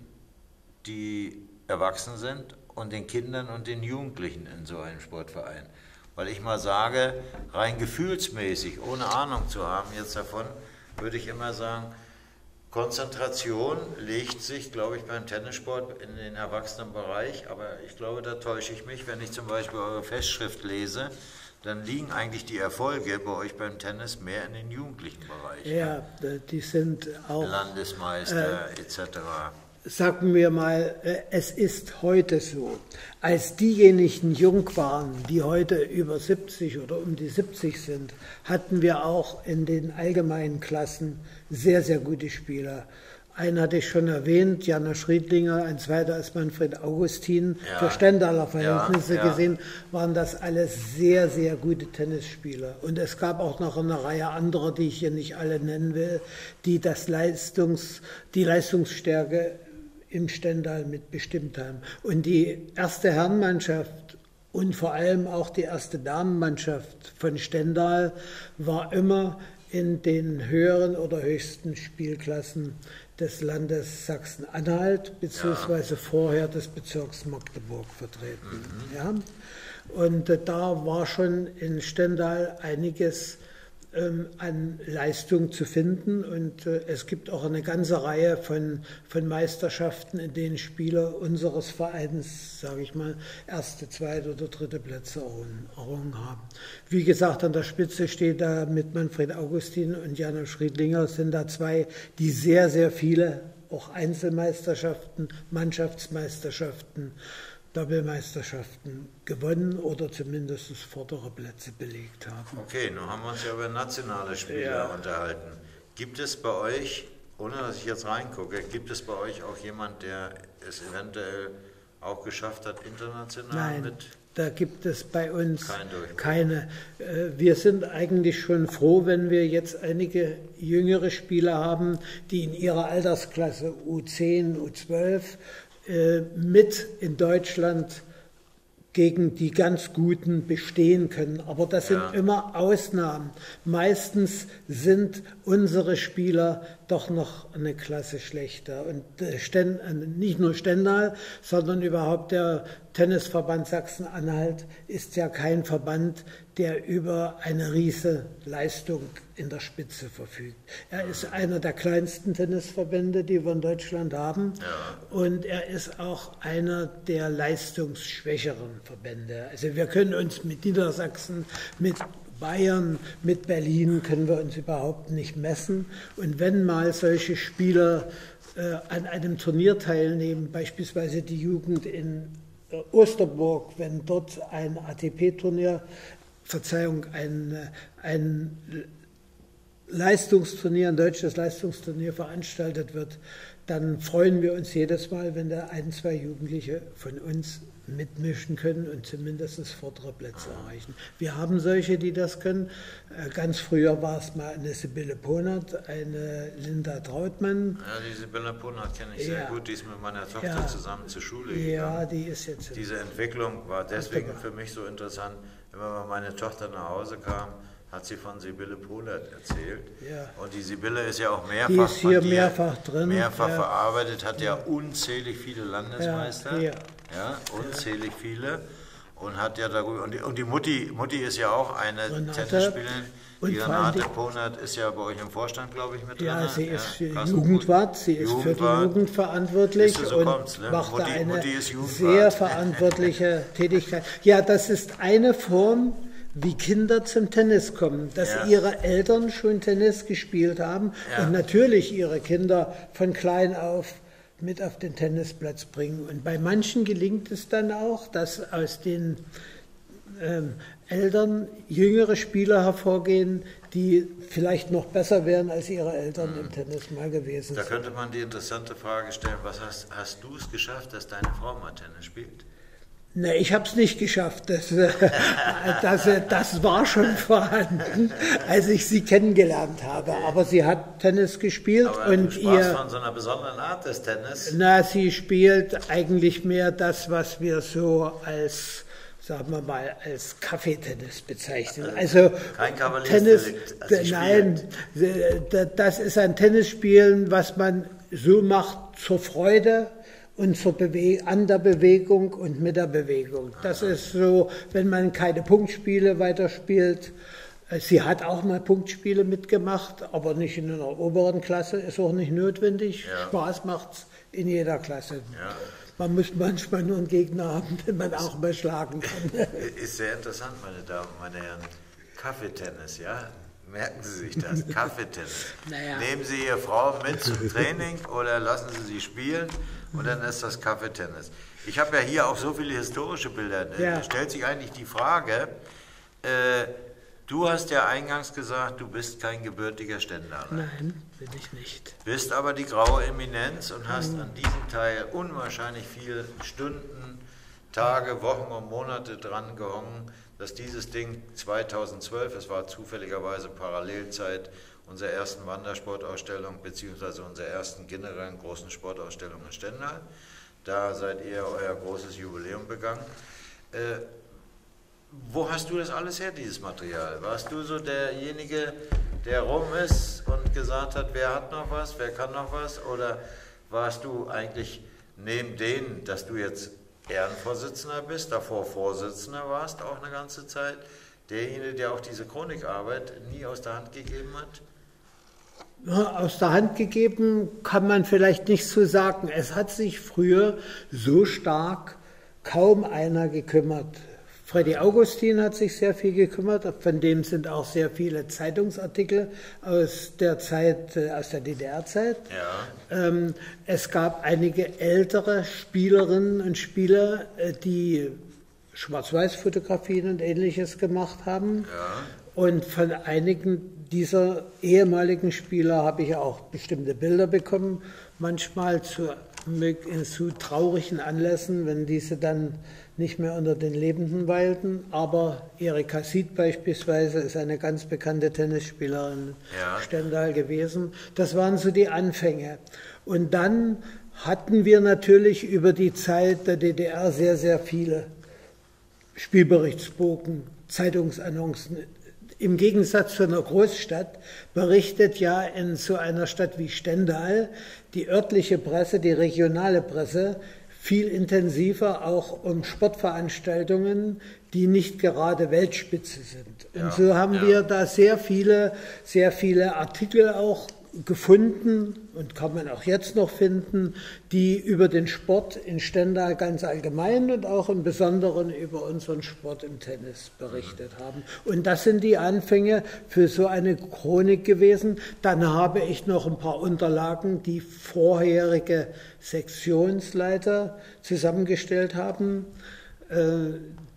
A: die erwachsen sind und den Kindern und den Jugendlichen in so einem Sportverein? Weil ich mal sage, rein gefühlsmäßig, ohne Ahnung zu haben jetzt davon, würde ich immer sagen, Konzentration legt sich, glaube ich, beim Tennissport in den Erwachsenenbereich, aber ich glaube, da täusche ich mich, wenn ich zum Beispiel eure Festschrift lese, dann liegen eigentlich die Erfolge bei euch beim Tennis mehr in den jugendlichen Bereich.
B: Ja, die sind auch
A: Landesmeister äh, et cetera.
B: Sagen wir mal, es ist heute so, als diejenigen jung waren, die heute über siebzig oder um die siebzig sind, hatten wir auch in den allgemeinen Klassen sehr, sehr gute Spieler. Einen hatte ich schon erwähnt, Janosch Riedlinger, ein zweiter ist Manfred Augustin.
A: Ja.
B: Für Stendaler Verhältnisse
A: ja, ja.
B: gesehen waren das alles sehr, sehr gute Tennisspieler. Und es gab auch noch eine Reihe anderer, die ich hier nicht alle nennen will, die das Leistungs, die Leistungsstärke im Stendal mitbestimmt haben. Und die erste Herrenmannschaft und vor allem auch die erste Damenmannschaft von Stendal war immer in den höheren oder höchsten Spielklassen des Landes Sachsen-Anhalt beziehungsweise ja. vorher des Bezirks Magdeburg vertreten. Mhm. Ja? Und äh, da war schon in Stendal einiges ähm, an Leistung zu finden und äh, es gibt auch eine ganze Reihe von, von Meisterschaften, in denen Spieler unseres Vereins, sage ich mal, erste, zweite oder dritte Plätze errungen haben. Wie gesagt, an der Spitze steht da mit Manfred Augustin und Janosch Riedlinger, sind da zwei, die sehr, sehr viele auch Einzelmeisterschaften, Mannschaftsmeisterschaften, Doppelmeisterschaften gewonnen oder zumindest vordere Plätze belegt haben.
A: Okay, nun haben wir uns ja über nationale Spieler ja. unterhalten. Gibt es bei euch, ohne dass ich jetzt reingucke, gibt es bei euch auch jemand, der es eventuell auch geschafft hat, international
B: Nein,
A: mit?
B: Da gibt es bei uns
A: Kein
B: keine. Wir sind eigentlich schon froh, wenn wir jetzt einige jüngere Spieler haben, die in ihrer Altersklasse U zehn, U zwölf mit in Deutschland gegen die ganz Guten bestehen können. Aber das sind ja. immer Ausnahmen. Meistens sind unsere Spieler doch noch eine Klasse schlechter. Und Sten, nicht nur Stendal, sondern überhaupt der Tennisverband Sachsen-Anhalt ist ja kein Verband, der über eine riese Leistung in der Spitze verfügt. Er ist einer der kleinsten Tennisverbände, die wir in Deutschland haben. Ja. Und er ist auch einer der leistungsschwächeren Verbände. Also wir können uns mit Niedersachsen, mit Bayern, mit Berlin können wir uns überhaupt nicht messen. Und wenn mal solche Spieler äh, an einem Turnier teilnehmen, beispielsweise die Jugend in äh, Osterburg, wenn dort ein A T P-Turnier, Verzeihung, ein, ein Leistungsturnier, ein deutsches Leistungsturnier veranstaltet wird, dann freuen wir uns jedes Mal, wenn da ein, zwei Jugendliche von uns mitmischen können und zumindest vordere Plätze erreichen. Wir haben solche, die das können. Ganz früher war es mal eine Sibylle Ponert, eine Linda Trautmann.
A: Ja, die Sibylle Ponert kenne ich
B: ja.
A: sehr gut, die ist mit meiner Tochter
B: ja.
A: zusammen zur Schule gegangen.
B: Ja, die ist jetzt...
A: Diese Entwicklung war deswegen für mich so interessant, wenn meine Tochter nach Hause kam, hat sie von Sibylle Ponert erzählt.
B: Ja.
A: Und die Sibylle ist ja auch mehrfach,
B: die ist hier
A: dir,
B: mehrfach drin.
A: Mehrfach
B: ja.
A: verarbeitet, hat ja unzählig viele Landesmeister.
B: Ja,
A: ja. unzählig viele. Und hat ja darüber. Und die, und die Mutti, Mutti ist ja auch eine
B: Renate,
A: Tennisspielerin. Die Renate
B: die,
A: Ponert ist ja bei euch im Vorstand, glaube ich, mit drin.
B: Ja, sie ist
A: ja,
B: Jugendwart, sie ist für die Jugend verantwortlich
A: so
B: und
A: kommt's, ne?
B: macht
A: Mutti,
B: eine
A: Mutti
B: sehr verantwortliche Tätigkeit. Ja, das ist eine Form, wie Kinder zum Tennis kommen, dass
A: ja.
B: ihre Eltern schon Tennis gespielt haben
A: ja.
B: und natürlich ihre Kinder von klein auf mit auf den Tennisplatz bringen. Und bei manchen gelingt es dann auch, dass aus den ähm, Eltern jüngere Spieler hervorgehen, die vielleicht noch besser wären, als ihre Eltern mhm. im Tennis mal gewesen sind.
A: Da könnte man die interessante Frage stellen, was hast, hast du es geschafft, dass deine Frau mal Tennis spielt?
B: Ne, ich habe es nicht geschafft. Das, das, das war schon vorhanden, als ich sie kennengelernt habe.
A: Okay.
B: Aber sie hat Tennis gespielt.
A: Aber
B: und
A: du sprachst
B: ihr,
A: von so einer besonderen Art des Tennis.
B: Na, sie spielt eigentlich mehr das, was wir so als, sagen wir mal, als Kaffeetennis bezeichnen. Also
A: kein
B: Tennis,
A: also
B: nein, das ist ein Tennisspielen, was man so macht zur Freude und zur Bewe- an der Bewegung und mit der Bewegung. Das Aha. ist so, wenn man keine Punktspiele weiterspielt. Sie hat auch mal Punktspiele mitgemacht, aber nicht in einer oberen Klasse, ist auch nicht notwendig. Ja. Spaß macht's in jeder Klasse.
A: Ja.
B: Man muss manchmal nur einen Gegner haben, den man auch mal schlagen kann.
A: Ist sehr interessant, meine Damen und meine Herren. Kaffeetennis, ja? Merken Sie sich das, Kaffeetennis.
B: Naja.
A: Nehmen Sie Ihre Frau mit zum Training oder lassen Sie sie spielen und dann ist das Kaffeetennis. Ich habe ja hier auch so viele historische Bilder. Ja. Da stellt sich eigentlich die Frage, äh, du hast ja eingangs gesagt, du bist kein gebürtiger Stendaler.
B: Nein, bin ich nicht.
A: Bist aber die graue Eminenz und hast mhm. an diesem Teil unwahrscheinlich viele Stunden, Tage, Wochen und Monate dran gehangen, dass dieses Ding zweitausendzwölf, es war zufälligerweise Parallelzeit unserer ersten Wandersportausstellung beziehungsweise unserer ersten generellen großen Sportausstellung in Stendal. Da seid ihr euer großes Jubiläum begangen. Äh, wo hast du das alles her, dieses Material? Warst du so derjenige, der rum ist und gesagt hat, wer hat noch was, wer kann noch was? Oder warst du eigentlich neben denen, dass du jetzt Ehrenvorsitzender bist, davor Vorsitzender warst auch eine ganze Zeit, derjenige, der auch diese Chronikarbeit nie aus der Hand gegeben hat?
B: Ja, aus der Hand gegeben kann man vielleicht nicht so sagen. Es hat sich früher so stark kaum einer gekümmert. Freddy Augustin hat sich sehr viel gekümmert, von dem sind auch sehr viele Zeitungsartikel aus der Zeit, aus der D D R-Zeit.
A: Ja.
B: Ähm, es gab einige ältere Spielerinnen und Spieler, die Schwarz-Weiß-Fotografien und Ähnliches gemacht haben.
A: Ja.
B: Und von einigen dieser ehemaligen Spieler habe ich auch bestimmte Bilder bekommen, manchmal zu, zu traurigen Anlässen, wenn diese dann nicht mehr unter den Lebenden weilten. Aber Erika Sied beispielsweise ist eine ganz bekannte Tennisspielerin
A: ja.
B: Stendal gewesen. Das waren so die Anfänge. Und dann hatten wir natürlich über die Zeit der D D R sehr, sehr viele Spielberichtsbogen, Zeitungsannoncen. Im Gegensatz zu einer Großstadt berichtet ja in so einer Stadt wie Stendal die örtliche Presse, die regionale Presse, viel intensiver auch um Sportveranstaltungen, die nicht gerade Weltspitze sind. Und ja, so haben ja. wir da sehr viele, sehr viele Artikel auch gefunden und kann man auch jetzt noch finden, die über den Sport in Stendal ganz allgemein und auch im Besonderen über unseren Sport im Tennis berichtet haben. Und das sind die Anfänge für so eine Chronik gewesen. Dann habe ich noch ein paar Unterlagen, die vorherige Sektionsleiter zusammengestellt haben.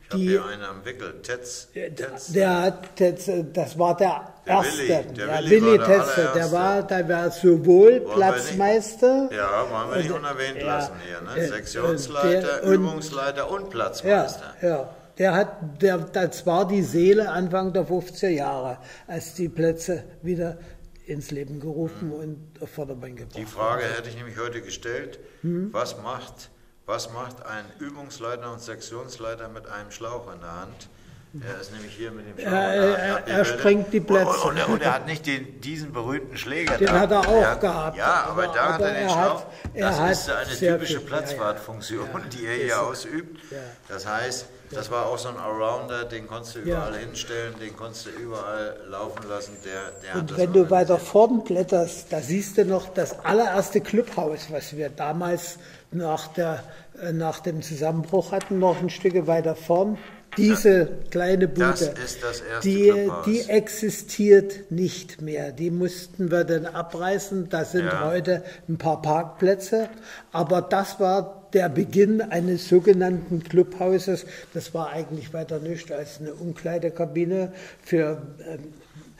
A: Ich habe hier einen am Wickel, Tetz. Tetz.
B: Der hat Tetz, das war der,
A: der
B: erste,
A: Willi, der
B: ja,
A: Willi
B: Willi
A: war der
B: Tetze, der
A: allererste.
B: war, der war sowohl
A: Wollen
B: Platzmeister.
A: Nicht, ja, wollen wir nicht unerwähnt
B: ja,
A: lassen hier, ne?
B: äh,
A: Sektionsleiter,
B: der, und,
A: Übungsleiter und Platzmeister.
B: Ja, ja. Der hat, der, das war die Seele Anfang der fünfziger Jahre, als die Plätze wieder ins Leben gerufen und auf Vordermann gebracht.
A: Die Frage hätte ich nämlich heute gestellt, hm? was macht, was macht ein Übungsleiter und Sektionsleiter mit einem Schlauch in der Hand? Er ist nämlich hier mit dem Schlauch
B: ja,
A: in der
B: er,
A: Hand
B: er sprengt die Plätze.
A: Und, und, er, und er hat nicht den, diesen berühmten Schläger.
B: Den
A: da.
B: hat er auch
A: er hat,
B: gehabt.
A: Ja, aber, aber da
B: aber
A: hat er den
B: er
A: Schlauch.
B: Hat, er
A: das
B: hat
A: ist eine typische viel, Platzfahrtfunktion, ja, ja. die er hier ausübt. Ja. Das heißt, das war auch so ein Allrounder, den konntest du überall ja. hinstellen, den konntest du überall laufen lassen. Der, der
B: und
A: hat
B: wenn du weiter vorn blätterst, da siehst du noch das allererste Clubhaus, was wir damals nach, der, nach dem Zusammenbruch hatten, noch ein Stück weiter vorn. Diese ja. kleine Bude,
A: das ist das erste
B: die,
A: Clubhaus.
B: die existiert nicht mehr. Die mussten wir dann abreißen. Da sind ja. heute ein paar Parkplätze. Aber das war der Beginn eines sogenannten Clubhauses. Das war eigentlich weiter nichts als eine Umkleidekabine für ähm,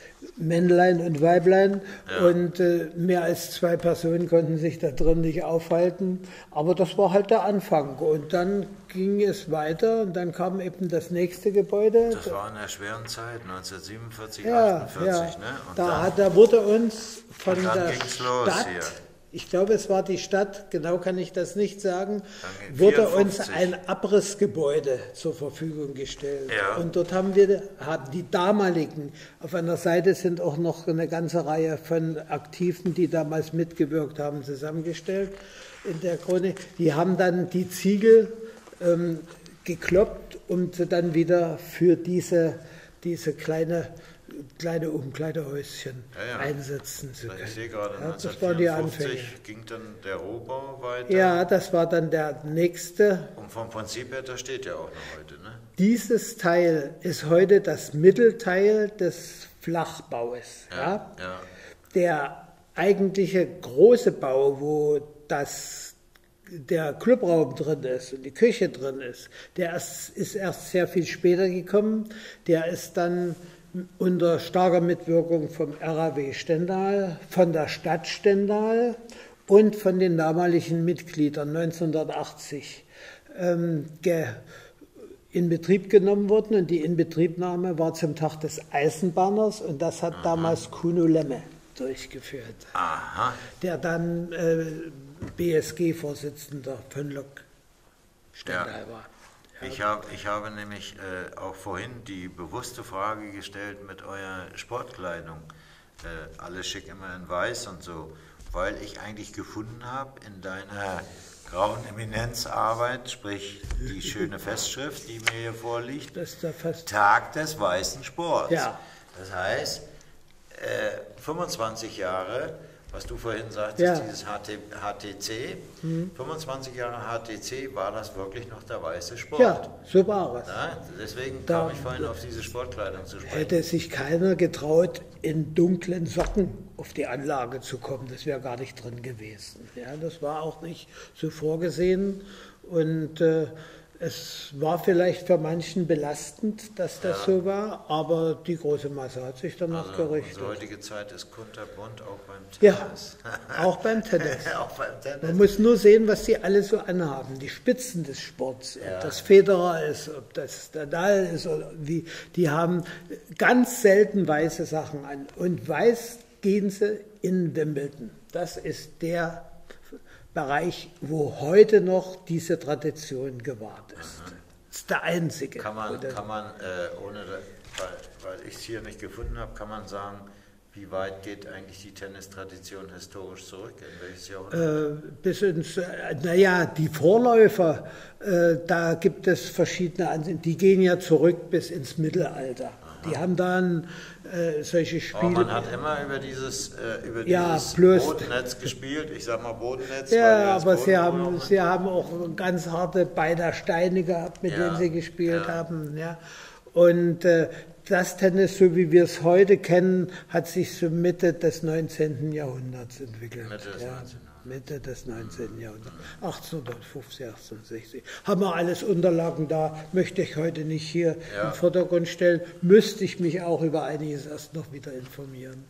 B: Männlein und Weiblein. Ja. Und äh, mehr als zwei Personen konnten sich da drin nicht aufhalten. Aber das war halt der Anfang. Und dann ging es weiter und dann kam eben das nächste Gebäude.
A: Das war in der schweren Zeit, neunzehnhundertsiebenundvierzig,
B: ja,
A: achtundvierzig.
B: Ja.
A: Ne? Und
B: da,
A: dann,
B: hat, da wurde uns von
A: und dann
B: der
A: ging's
B: Stadt,
A: los hier.
B: ich glaube es war die Stadt, genau kann ich das nicht sagen, wurde uns ein Abrissgebäude zur Verfügung gestellt.
A: Ja.
B: Und dort haben wir, haben die damaligen, auf einer Seite sind auch noch eine ganze Reihe von Aktiven, die damals mitgewirkt haben, zusammengestellt in der Chronik. Die haben dann die Ziegel ähm, gekloppt, um sie dann wieder für diese, diese kleine kleine Umkleidehäuschen ja, ja. einsetzen zu können.
A: Ich sehe gerade,
B: ja, das waren die Anfänge.
A: Ging dann der Rohbau weiter.
B: Ja, das war dann der nächste.
A: Und vom Prinzip her, das steht ja auch noch heute, ne?
B: Dieses Teil ist heute das Mittelteil des Flachbaues. Ja,
A: ja. ja.
B: Der eigentliche große Bau, wo das der Clubraum drin ist und die Küche drin ist, der ist, ist erst sehr viel später gekommen. Der ist dann unter starker Mitwirkung vom R A W Stendal, von der Stadt Stendal und von den damaligen Mitgliedern neunzehnhundertachtzig ähm, in Betrieb genommen worden. Und die Inbetriebnahme war zum Tag des Eisenbahners und das hat Aha. damals Kuno Lemme durchgeführt,
A: Aha.
B: der dann äh, B S G-Vorsitzender von Lok Stendal
A: ja.
B: war.
A: Ich, hab, ich habe nämlich äh, auch vorhin die bewusste Frage gestellt mit eurer Sportkleidung. Äh, alles schick immer in weiß und so, weil ich eigentlich gefunden habe in deiner grauen Eminenzarbeit, sprich die schöne Festschrift, die mir hier vorliegt,
B: das ist der Fest-
A: Tag des weißen Sports.
B: Ja.
A: Das heißt, äh, fünfundzwanzig Jahre, was du vorhin sagtest,
B: ja.
A: dieses H T C, mhm. fünfundzwanzig Jahre H T C, war das wirklich noch der weiße Sport.
B: Ja, so war es.
A: Ja, deswegen
B: da,
A: kam ich vorhin auf diese Sportkleidung zu sprechen.
B: Hätte sich keiner getraut, in dunklen Socken auf die Anlage zu kommen. Das wäre gar nicht drin gewesen. Ja, das war auch nicht so vorgesehen. Und äh, es war vielleicht für manchen belastend, dass das ja. so war, aber die große Masse hat sich danach
A: also
B: gerichtet.
A: Unsere heutige Zeit ist kunterbunt, auch beim Tennis.
B: Ja, auch beim Tennis.
A: auch beim Tennis.
B: Man muss nur sehen, was die alle so anhaben, die Spitzen des Sports,
A: ja.
B: ob das Federer ist, ob das Nadal ist, oder wie, die haben ganz selten weiße Sachen an. Und weiß gehen sie in Wimbledon. Das ist der Bereich, wo heute noch diese Tradition gewahrt ist. Mhm. Das ist der einzige.
A: Kann man, kann man äh, ohne, weil, weil ich es hier nicht gefunden habe, kann man sagen, wie weit geht eigentlich die Tennistradition historisch zurück? In welches Jahrhundert?
B: Äh, bis ins, äh, naja, die Vorläufer, äh, da gibt es verschiedene Ansichten, die gehen ja zurück bis ins Mittelalter. Aha. Die haben dann äh, solche Spiele.
A: Aber man hat immer über dieses, äh, über
B: ja,
A: dieses
B: bloß,
A: Bodennetz gespielt, ich sag mal Bodennetz.
B: Ja, aber sie haben, sie haben auch ganz harte Beine Steine gehabt, mit ja, denen sie gespielt ja. haben. Ja. Und äh, das Tennis, so wie wir es heute kennen, hat sich so Mitte des neunzehnten Jahrhunderts entwickelt.
A: Mitte des
B: ja.
A: neunzehnten.
B: Mitte des neunzehnten Jahrhunderts, achtzehnhundertfünfzig, achtzehnhundertsechzig. Haben wir alles Unterlagen da, möchte ich heute nicht hier ja. im Vordergrund stellen, müsste ich mich auch über einiges erst noch wieder informieren.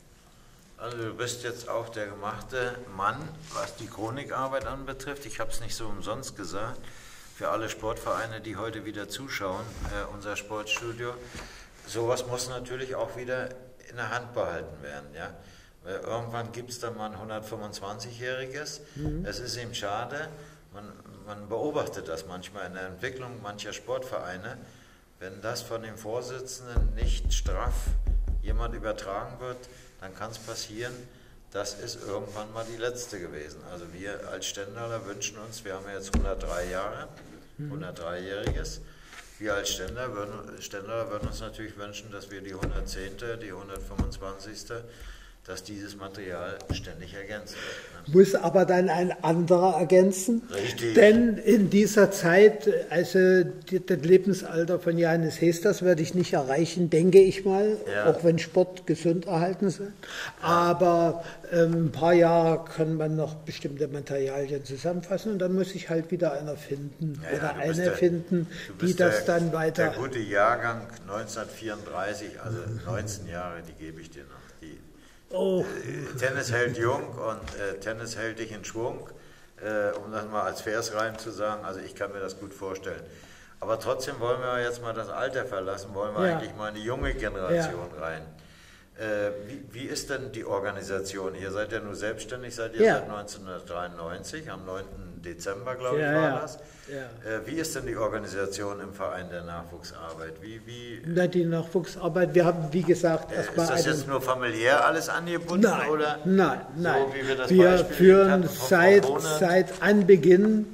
A: Also du bist jetzt auch der gemachte Mann, was die Chronikarbeit anbetrifft. Ich habe es nicht so umsonst gesagt, für alle Sportvereine, die heute wieder zuschauen, äh, unser Sportstudio. Sowas muss natürlich auch wieder in der Hand behalten werden. Ja? Weil irgendwann gibt es dann mal ein hundertfünfundzwanzigjähriges. Mhm. Es ist eben schade, man, man beobachtet das manchmal in der Entwicklung mancher Sportvereine, wenn das von dem Vorsitzenden nicht straff jemand übertragen wird, dann kann es passieren, das ist irgendwann mal die letzte gewesen. Also wir als Stendaler wünschen uns, wir haben ja jetzt hundertdrei Jahre, hundertdreijähriges. Wir als Ständer würden, Stendaler würden uns natürlich wünschen, dass wir die hundertzehnte, die hundertfünfundzwanzigste, dass dieses Material ständig ergänzt wird. Ne?
B: Muss aber dann ein anderer ergänzen.
A: Richtig.
B: Denn in dieser Zeit, also das Lebensalter von Johannes Hesters werde ich nicht erreichen, denke ich mal, ja. auch wenn Sport gesund erhalten ist. Ja. Aber ähm, ein paar Jahre kann man noch bestimmte Materialien zusammenfassen und dann muss ich halt wieder einer finden ja, oder ja, eine der, finden, die das
A: der,
B: dann weiter...
A: Der gute Jahrgang neunzehnhundertvierunddreißig, also neunzehn Jahre, die gebe ich dir noch. Die,
B: Oh.
A: Tennis hält jung und äh, Tennis hält dich in Schwung, äh, um das mal als Versreim zu sagen. Also ich kann mir das gut vorstellen. Aber trotzdem wollen wir jetzt mal das Alter verlassen, wollen wir ja. eigentlich mal in die junge Generation ja. rein. Äh, wie, wie ist denn die Organisation? Ihr seid ja nur selbstständig, seid ihr ja. seit neunzehnhundertdreiundneunzig, am neunten Dezember, glaube ich,
B: ja,
A: war
B: ja.
A: das.
B: Ja.
A: Äh, wie ist denn die Organisation im Verein der Nachwuchsarbeit? Wie, wie
B: Na, die Nachwuchsarbeit, wir haben, wie gesagt,
A: äh,
B: erstmal.
A: Ist das
B: einen,
A: jetzt nur familiär alles angebunden?
B: Nein,
A: oder
B: nein, nein.
A: So, wie wir das
B: wir
A: Beispiel
B: führen seit, seit Anbeginn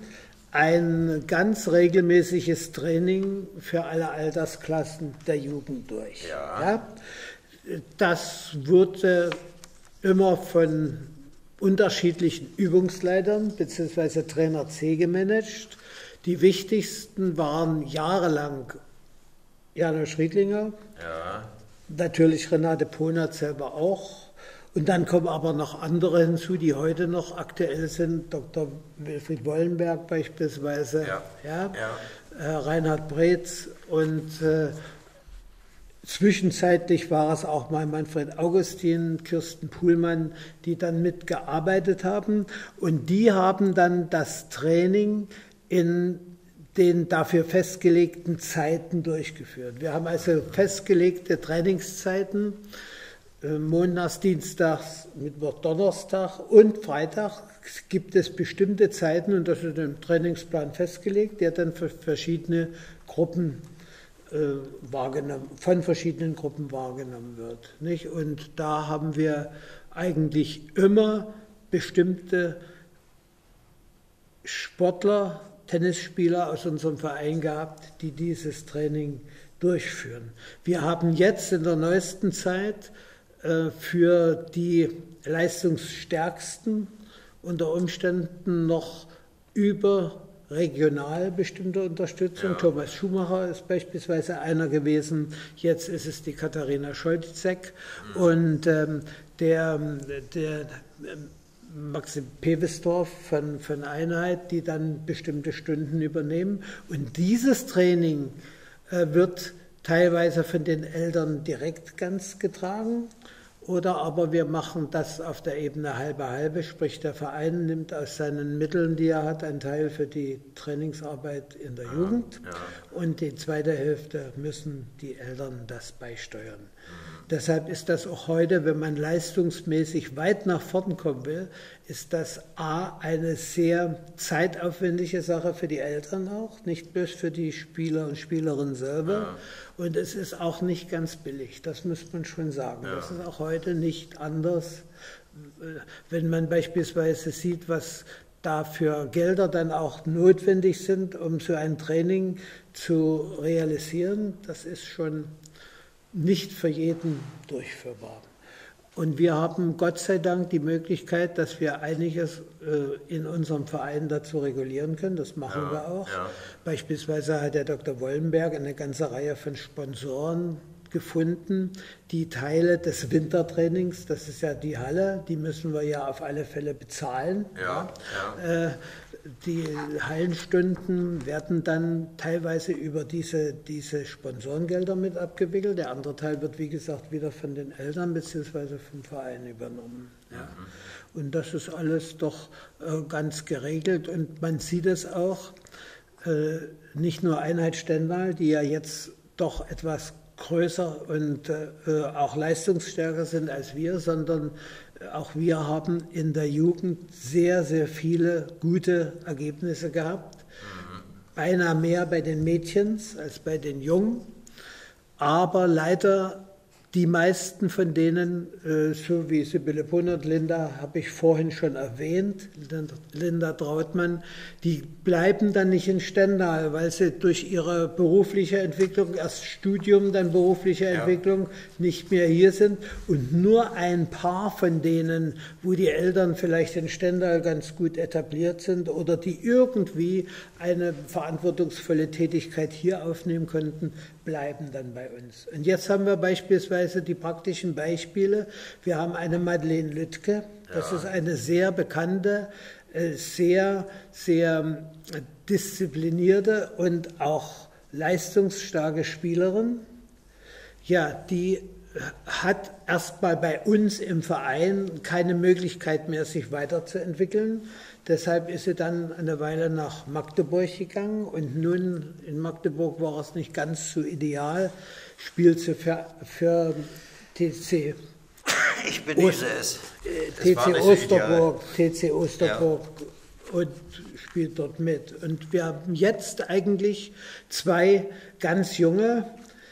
B: ein ganz regelmäßiges Training für alle Altersklassen der Jugend durch.
A: Ja.
B: Ja? Das wurde immer von unterschiedlichen Übungsleitern bzw. Trainer C gemanagt. Die wichtigsten waren jahrelang Janusz Riedlinger,
A: ja.
B: natürlich Renate Ponert selber auch. Und dann kommen aber noch andere hinzu, die heute noch aktuell sind. Doktor Wilfried Wollenberg beispielsweise,
A: ja.
B: Ja,
A: ja.
B: Äh, Reinhard Breetz und äh, zwischenzeitlich war es auch mal Manfred Augustin, Kirsten Puhlmann, die dann mitgearbeitet haben. Und die haben dann das Training in den dafür festgelegten Zeiten durchgeführt. Wir haben also festgelegte Trainingszeiten, äh, montags, dienstags, Mittwoch, Donnerstag und Freitag gibt es bestimmte Zeiten und das ist im Trainingsplan festgelegt, der dann für verschiedene Gruppen äh, wahrgenommen, von verschiedenen Gruppen wahrgenommen wird. Nicht? Und da haben wir eigentlich immer bestimmte Sportler, Tennisspieler aus unserem Verein gehabt, die dieses Training durchführen. Wir haben jetzt in der neuesten Zeit äh, für die leistungsstärksten unter Umständen noch überregional bestimmte Unterstützung. Ja. Thomas Schumacher ist beispielsweise einer gewesen, jetzt ist es die Katharina Scholzek mhm. und ähm, der, der Maxim Pewesdorf von, von Einheit, die dann bestimmte Stunden übernehmen. Und dieses Training äh, wird teilweise von den Eltern direkt ganz getragen. Oder aber wir machen das auf der Ebene halbe-halbe, sprich der Verein nimmt aus seinen Mitteln, die er hat, einen Teil für die Trainingsarbeit in der ja, Jugend ja. und die zweite Hälfte müssen die Eltern das beisteuern. Mhm. Deshalb ist das auch heute, wenn man leistungsmäßig weit nach vorn kommen will, ist das A, eine sehr zeitaufwendige Sache für die Eltern auch, nicht bloß für die Spieler und Spielerinnen selber. Ja. Und es ist auch nicht ganz billig, das muss man schon sagen. Ja. Das ist auch heute nicht anders. Wenn man beispielsweise sieht, was da für Gelder dann auch notwendig sind, um so ein Training zu realisieren, das ist schon nicht für jeden durchführbar. Und wir haben Gott sei Dank die Möglichkeit, dass wir einiges äh, in unserem Verein dazu regulieren können. Das machen ja, wir auch. Ja. Beispielsweise hat der Doktor Wollenberg eine ganze Reihe von Sponsoren, gefunden, die Teile des Wintertrainings, das ist ja die Halle, die müssen wir ja auf alle Fälle bezahlen.
A: Ja,
B: ja. Äh, die Hallenstunden werden dann teilweise über diese, diese Sponsorengelder mit abgewickelt. Der andere Teil wird, wie gesagt, wieder von den Eltern bzw. vom Verein übernommen. Ja. Mhm. Und das ist alles doch äh, ganz geregelt und man sieht es auch, äh, nicht nur Einheit Stendal, die ja jetzt doch etwas größer und äh, auch leistungsstärker sind als wir, sondern auch wir haben in der Jugend sehr, sehr viele gute Ergebnisse gehabt. Mhm. Beinahe mehr bei den Mädchen als bei den Jungen. Aber leider die meisten von denen, äh, so wie Sibylle Punnert, Linda, habe ich vorhin schon erwähnt, Linda Trautmann, die bleiben dann nicht in Stendal, weil sie durch ihre berufliche Entwicklung, erst Studium, dann berufliche ja. Entwicklung, nicht mehr hier sind. Und nur ein paar von denen, wo die Eltern vielleicht in Stendal ganz gut etabliert sind oder die irgendwie eine verantwortungsvolle Tätigkeit hier aufnehmen konnten, bleiben dann bei uns. Und jetzt haben wir beispielsweise die praktischen Beispiele. Wir haben eine Madeleine Lüttke, das ja. ist eine sehr bekannte, sehr, sehr disziplinierte und auch leistungsstarke Spielerin. Ja, die hat erstmal bei uns im Verein keine Möglichkeit mehr, sich weiterzuentwickeln. Deshalb ist sie dann eine Weile nach Magdeburg gegangen und nun in Magdeburg war es nicht ganz so ideal, spielt sie für, für T C.
A: Ich benese es.
B: T C Osterburg, T C Osterburg ja. und spielt dort mit. Und wir haben jetzt eigentlich zwei ganz junge,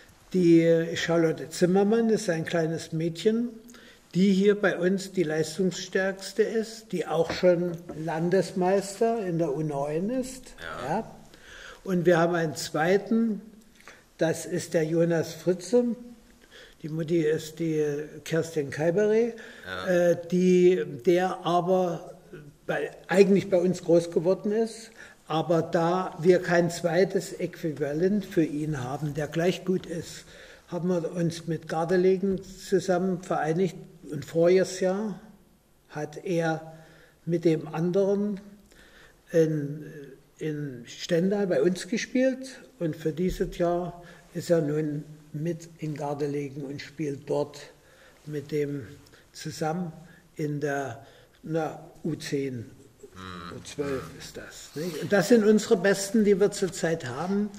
B: die Charlotte Zimmermann ist ein kleines Mädchen, die hier bei uns die leistungsstärkste ist, die auch schon Landesmeister in der U neun ist. Ja. Ja. Und wir haben einen zweiten, das ist der Jonas Fritze, die Mutti ist die Kerstin Kaibere, ja. äh, die, der aber bei, eigentlich bei uns groß geworden ist, aber da wir kein zweites Äquivalent für ihn haben, der gleich gut ist, haben wir uns mit Gardelegen zusammen vereinigt und voriges Jahr hat er mit dem anderen in, in Stendal bei uns gespielt und für dieses Jahr ist er nun mit in Gardelegen und spielt dort mit dem zusammen in der na, U zehn, U zwölf ist das. Nicht? Und das sind unsere Besten, die wir zurzeit haben.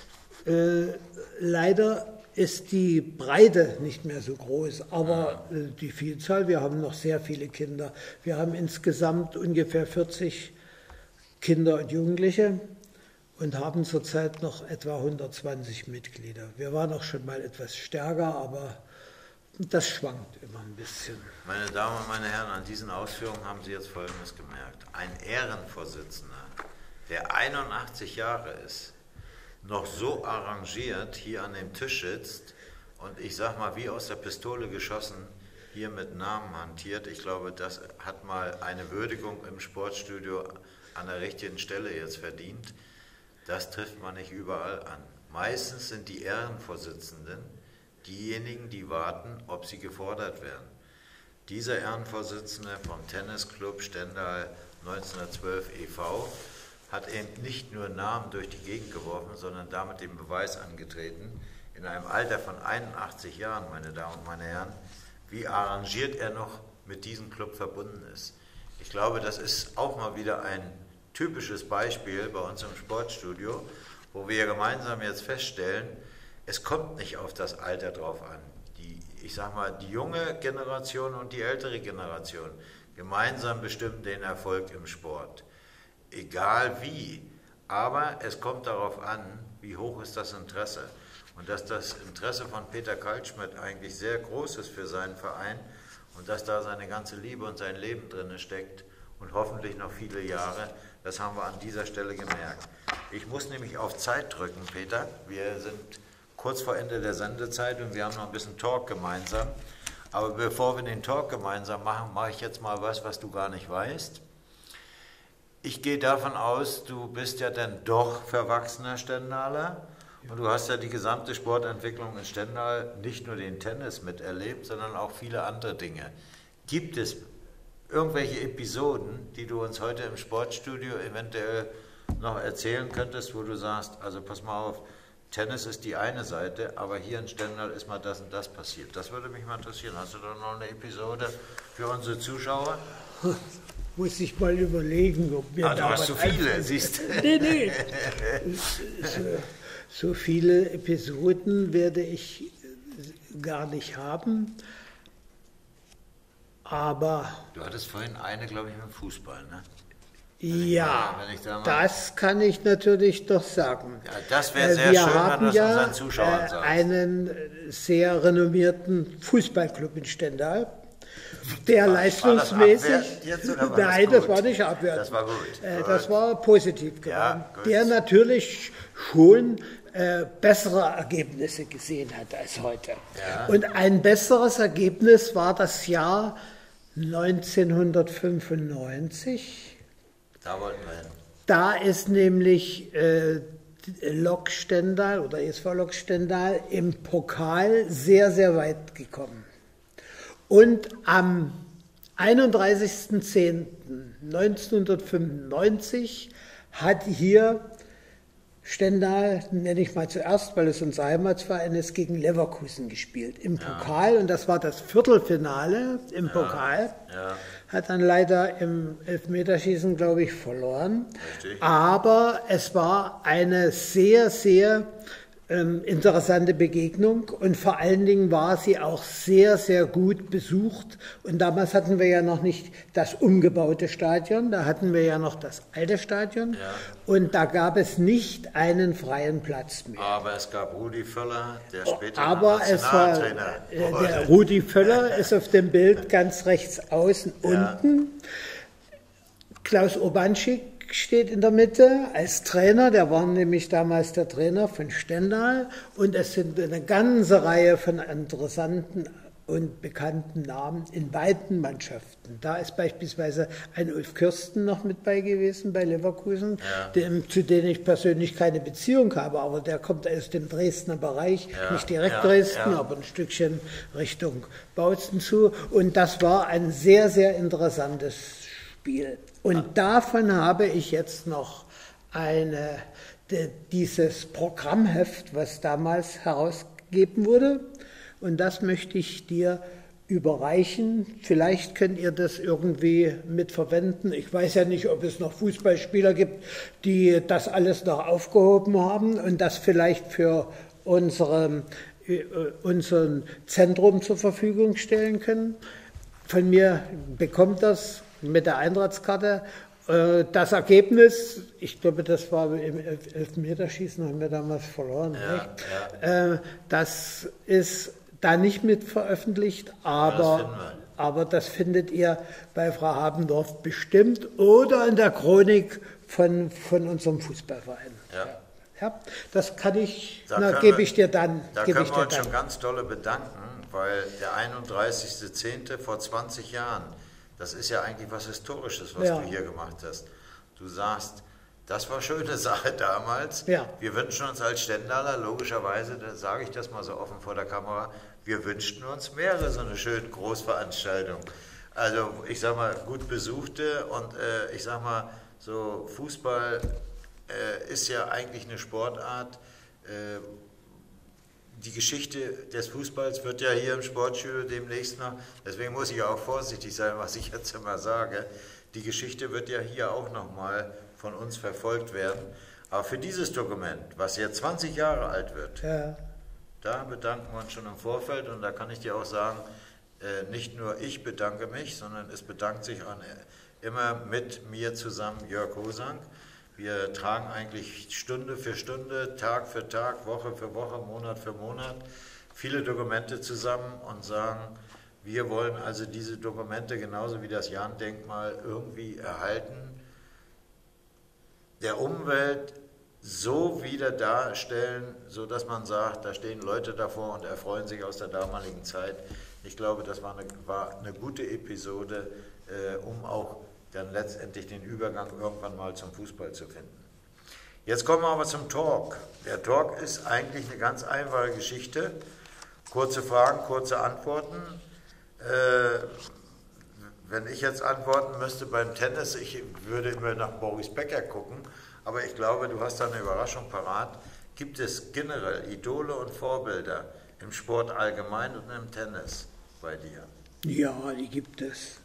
B: Äh, leider ist die Breite nicht mehr so groß, aber äh, die Vielzahl, wir haben noch sehr viele Kinder. Wir haben insgesamt ungefähr vierzig Kinder und Jugendliche und haben zurzeit noch etwa hundertzwanzig Mitglieder. Wir waren auch schon mal etwas stärker, aber das schwankt immer ein bisschen.
A: Meine Damen und meine Herren, an diesen Ausführungen haben Sie jetzt Folgendes gemerkt. Ein Ehrenvorsitzender, der einundachtzig Jahre ist, noch so arrangiert hier an dem Tisch sitzt und ich sag mal, wie aus der Pistole geschossen, hier mit Namen hantiert. Ich glaube, das hat mal eine Würdigung im Sportstudio an der richtigen Stelle jetzt verdient. Das trifft man nicht überall an. Meistens sind die Ehrenvorsitzenden diejenigen, die warten, ob sie gefordert werden. Dieser Ehrenvorsitzende vom Tennisclub Stendal neunzehnhundertzwölf e V hat eben nicht nur Namen durch die Gegend geworfen, sondern damit den Beweis angetreten, in einem Alter von einundachtzig Jahren, meine Damen und meine Herren, wie arrangiert er noch mit diesem Club verbunden ist. Ich glaube, das ist auch mal wieder ein typisches Beispiel bei uns im Sportstudio, wo wir gemeinsam jetzt feststellen, es kommt nicht auf das Alter drauf an. Die, ich sag mal, die junge Generation und die ältere Generation gemeinsam bestimmen den Erfolg im Sport. Egal wie, aber es kommt darauf an, wie hoch ist das Interesse. Und dass das Interesse von Peter Kaltschmidt eigentlich sehr groß ist für seinen Verein und dass da seine ganze Liebe und sein Leben drin steckt und hoffentlich noch viele Jahre, das haben wir an dieser Stelle gemerkt. Ich muss nämlich auf Zeit drücken, Peter. Wir sind kurz vor Ende der Sendezeit und wir haben noch ein bisschen Talk gemeinsam. Aber bevor wir den Talk gemeinsam machen, mache ich jetzt mal was, was du gar nicht weißt. Ich gehe davon aus, du bist ja dann doch verwachsener Stendaler Und du hast ja die gesamte Sportentwicklung in Stendal, nicht nur den Tennis miterlebt, sondern auch viele andere Dinge. Gibt es irgendwelche Episoden, die du uns heute im Sportstudio eventuell noch erzählen könntest, wo du sagst, also pass mal auf, Tennis ist die eine Seite, aber hier in Stendal ist mal das und das passiert. Das würde mich mal interessieren. Hast du da noch eine Episode für unsere Zuschauer?
B: Muss ich mal überlegen, ob wir
A: ah,
B: da
A: du hast so viele, einfällt. Siehst du.
B: Nee, nee. so, so viele Episoden werde ich gar nicht haben. Aber...
A: Du hattest vorhin eine, glaube ich, mit dem Fußball, ne?
B: Ja, da das kann ich natürlich doch sagen.
A: Ja, das wäre sehr
B: wir
A: schön,
B: haben
A: wenn das
B: ja
A: unseren Zuschauern
B: äh,
A: sagt.
B: einen sehr renommierten Fußballclub in Stendal, der
A: war,
B: leistungsmäßig...
A: War das jetzt, oder war
B: nein,
A: das,
B: das war nicht Abwehr.
A: Das war gut.
B: Äh, das war positiv gemeint.
A: Ja,
B: der natürlich schon äh, bessere Ergebnisse gesehen hat als heute.
A: Ja.
B: Und ein besseres Ergebnis war das Jahr neunzehnhundertfünfundneunzig.
A: Da wollten wir hin.
B: Da ist nämlich äh, Lok Stendal oder E S V Lok Stendal im Pokal sehr, sehr weit gekommen. Und am einunddreißigsten zehnten neunzehnhundertfünfundneunzig hat hier Stendal, nenne ich mal zuerst, weil es unser Heimatverein ist, gegen Leverkusen gespielt im Pokal. Ja. Und das war das Viertelfinale im ja. Pokal. Ja. Hat dann leider im Elfmeterschießen, glaube ich, verloren. Richtig. Aber es war eine sehr, sehr ähm, interessante Begegnung und vor allen Dingen war sie auch sehr, sehr gut besucht. Und damals hatten wir ja noch nicht das umgebaute Stadion, da hatten wir ja noch das alte Stadion. Ja. Und da gab es nicht einen freien Platz mehr.
A: Aber es gab Rudi Völler, der später
B: Aber es war, äh, der Rudi Völler ist auf dem Bild ganz rechts außen ja. unten. Klaus Urbanschik steht in der Mitte als Trainer, der war nämlich damals der Trainer von Stendal und es sind eine ganze Reihe von interessanten und bekannten Namen in beiden Mannschaften. Da ist beispielsweise ein Ulf Kirsten noch mit bei gewesen bei Leverkusen, ja. dem, zu dem ich persönlich keine Beziehung habe, aber der kommt aus dem Dresdner Bereich, ja. nicht direkt ja. Dresden, ja. aber ein Stückchen Richtung Bautzen zu und das war ein sehr, sehr interessantes Spiel. Und davon habe ich jetzt noch eine, de, dieses Programmheft, was damals herausgegeben wurde. Und das möchte ich dir überreichen. Vielleicht könnt ihr das irgendwie mitverwenden. Ich weiß ja nicht, ob es noch Fußballspieler gibt, die das alles noch aufgehoben haben und das vielleicht für unsere, unseren Zentrum zur Verfügung stellen können. Von mir bekommt das mit der Eintrittskarte. Das Ergebnis, ich glaube, das war im Elfmeterschießen, haben wir damals verloren. Ja, ja. Das ist da nicht mit veröffentlicht, aber, das aber das findet ihr bei Frau Habendorf bestimmt oder in der Chronik von, von unserem Fußballverein. Ja. Ja, das kann ich, da na, gebe ich dir dann.
A: Da können wir uns schon ganz dolle bedanken, weil der einunddreißigste zehnte vor zwanzig Jahren, das ist ja eigentlich was Historisches, was ja. du hier gemacht hast. Du sagst, das war eine schöne Sache damals. Ja. Wir wünschen uns als Stendaler, logischerweise, da sage ich das mal so offen vor der Kamera, wir wünschten uns mehrere so eine schöne Großveranstaltung. Also ich sage mal, gut besuchte und äh, ich sage mal, so Fußball äh, ist ja eigentlich eine Sportart. Äh, Die Geschichte des Fußballs wird ja hier im Sportstudio demnächst noch, deswegen muss ich auch vorsichtig sein, was ich jetzt immer sage, die Geschichte wird ja hier auch nochmal von uns verfolgt werden. Aber für dieses Dokument, was jetzt zwanzig Jahre alt wird, ja. da bedanken wir uns schon im Vorfeld und da kann ich dir auch sagen, nicht nur ich bedanke mich, sondern es bedankt sich an, immer mit mir zusammen Jörg Hosank. Wir tragen eigentlich Stunde für Stunde, Tag für Tag, Woche für Woche, Monat für Monat viele Dokumente zusammen und sagen, wir wollen also diese Dokumente genauso wie das Jahn-Denkmal irgendwie erhalten, der Umwelt so wieder darstellen, sodass man sagt, da stehen Leute davor und erfreuen sich aus der damaligen Zeit. Ich glaube, das war eine, war eine gute Episode, äh, um auch dann letztendlich den Übergang irgendwann mal zum Fußball zu finden. Jetzt kommen wir aber zum Talk. Der Talk ist eigentlich eine ganz einfache Geschichte. Kurze Fragen, kurze Antworten. Äh, wenn ich jetzt antworten müsste beim Tennis, ich würde immer nach Boris Becker gucken, aber ich glaube, du hast da eine Überraschung parat. Gibt es generell Idole und Vorbilder im Sport allgemein und im Tennis bei dir?
B: Ja, die gibt es.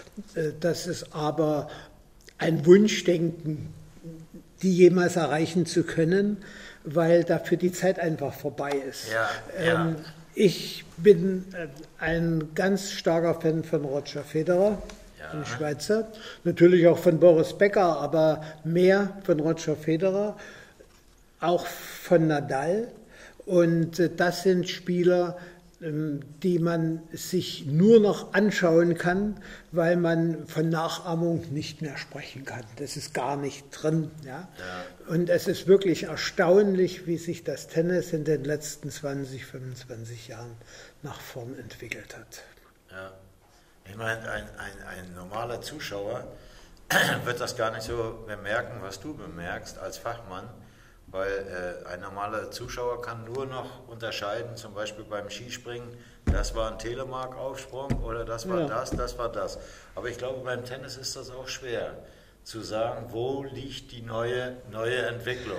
B: Das ist aber ein Wunschdenken, die jemals erreichen zu können, weil dafür die Zeit einfach vorbei ist.
A: Ja,
B: ähm,
A: ja.
B: Ich bin ein ganz starker Fan von Roger Federer,
A: Ja.
B: dem Schweizer, natürlich auch von Boris Becker, aber mehr von Roger Federer, auch von Nadal. Und das sind Spieler, die man sich nur noch anschauen kann, weil man von Nachahmung nicht mehr sprechen kann. Das ist gar nicht drin. Ja?
A: Ja.
B: Und es ist wirklich erstaunlich, wie sich das Tennis in den letzten zwanzig, fünfundzwanzig Jahren nach vorn entwickelt hat.
A: Ja. Ich meine, ein, ein, ein normaler Zuschauer wird das gar nicht so bemerken, was du bemerkst als Fachmann, weil äh, ein normaler Zuschauer kann nur noch unterscheiden, zum Beispiel beim Skispringen, das war ein Telemark-Aufsprung oder das war
B: Ja.
A: das, das war das. Aber ich glaube, beim Tennis ist das auch schwer zu sagen, wo liegt die neue, neue Entwicklung.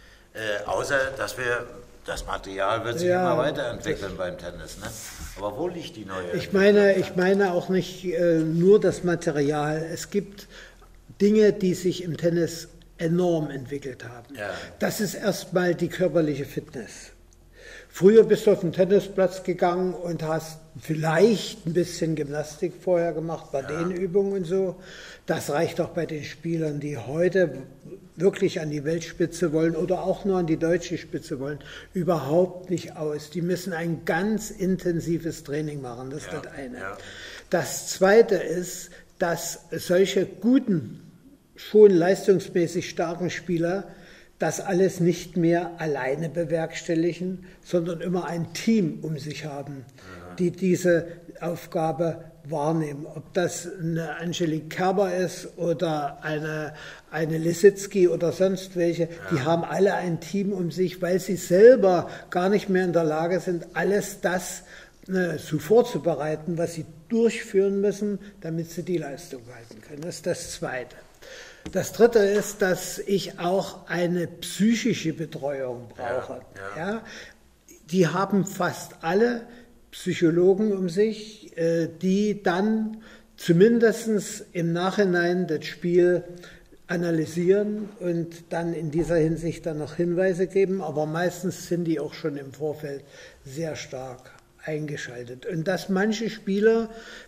A: Äh, außer, dass wir, das Material wird sich
B: Ja,
A: immer weiterentwickeln beim Tennis. Ne? Aber wo liegt die neue
B: Ich
A: Entwicklung?
B: meine, ich meine auch nicht äh, nur das Material. Es gibt Dinge, die sich im Tennis enorm entwickelt haben.
A: Ja.
B: Das ist erstmal die körperliche Fitness. Früher bist du auf den Tennisplatz gegangen und hast vielleicht ein bisschen Gymnastik vorher gemacht, bei
A: Ja.
B: den Übungen und so. Das reicht auch bei den Spielern, die heute wirklich an die Weltspitze wollen oder auch nur an die deutsche Spitze wollen, überhaupt nicht aus. Die müssen ein ganz intensives Training machen, das ist
A: Ja.
B: das eine.
A: Ja.
B: Das zweite ist, dass solche guten, schon leistungsmäßig starken Spieler das alles nicht mehr alleine bewerkstelligen, sondern immer ein Team um sich haben, die diese Aufgabe wahrnehmen. Ob das eine Angelique Kerber ist oder eine, eine Lisicki oder sonst welche, die haben alle ein Team um sich, weil sie selber gar nicht mehr in der Lage sind, alles das äh, so vorzubereiten, was sie durchführen müssen, damit sie die Leistung halten können. Das ist das Zweite. Das Dritte ist, dass ich auch eine psychische Betreuung brauche.
A: Ja, ja.
B: Ja, die haben fast alle Psychologen um sich, äh, die dann zumindest im Nachhinein das Spiel analysieren und dann in dieser Hinsicht dann noch Hinweise geben, aber meistens sind die auch schon im Vorfeld sehr stark eingeschaltet. Und dass manche Spieler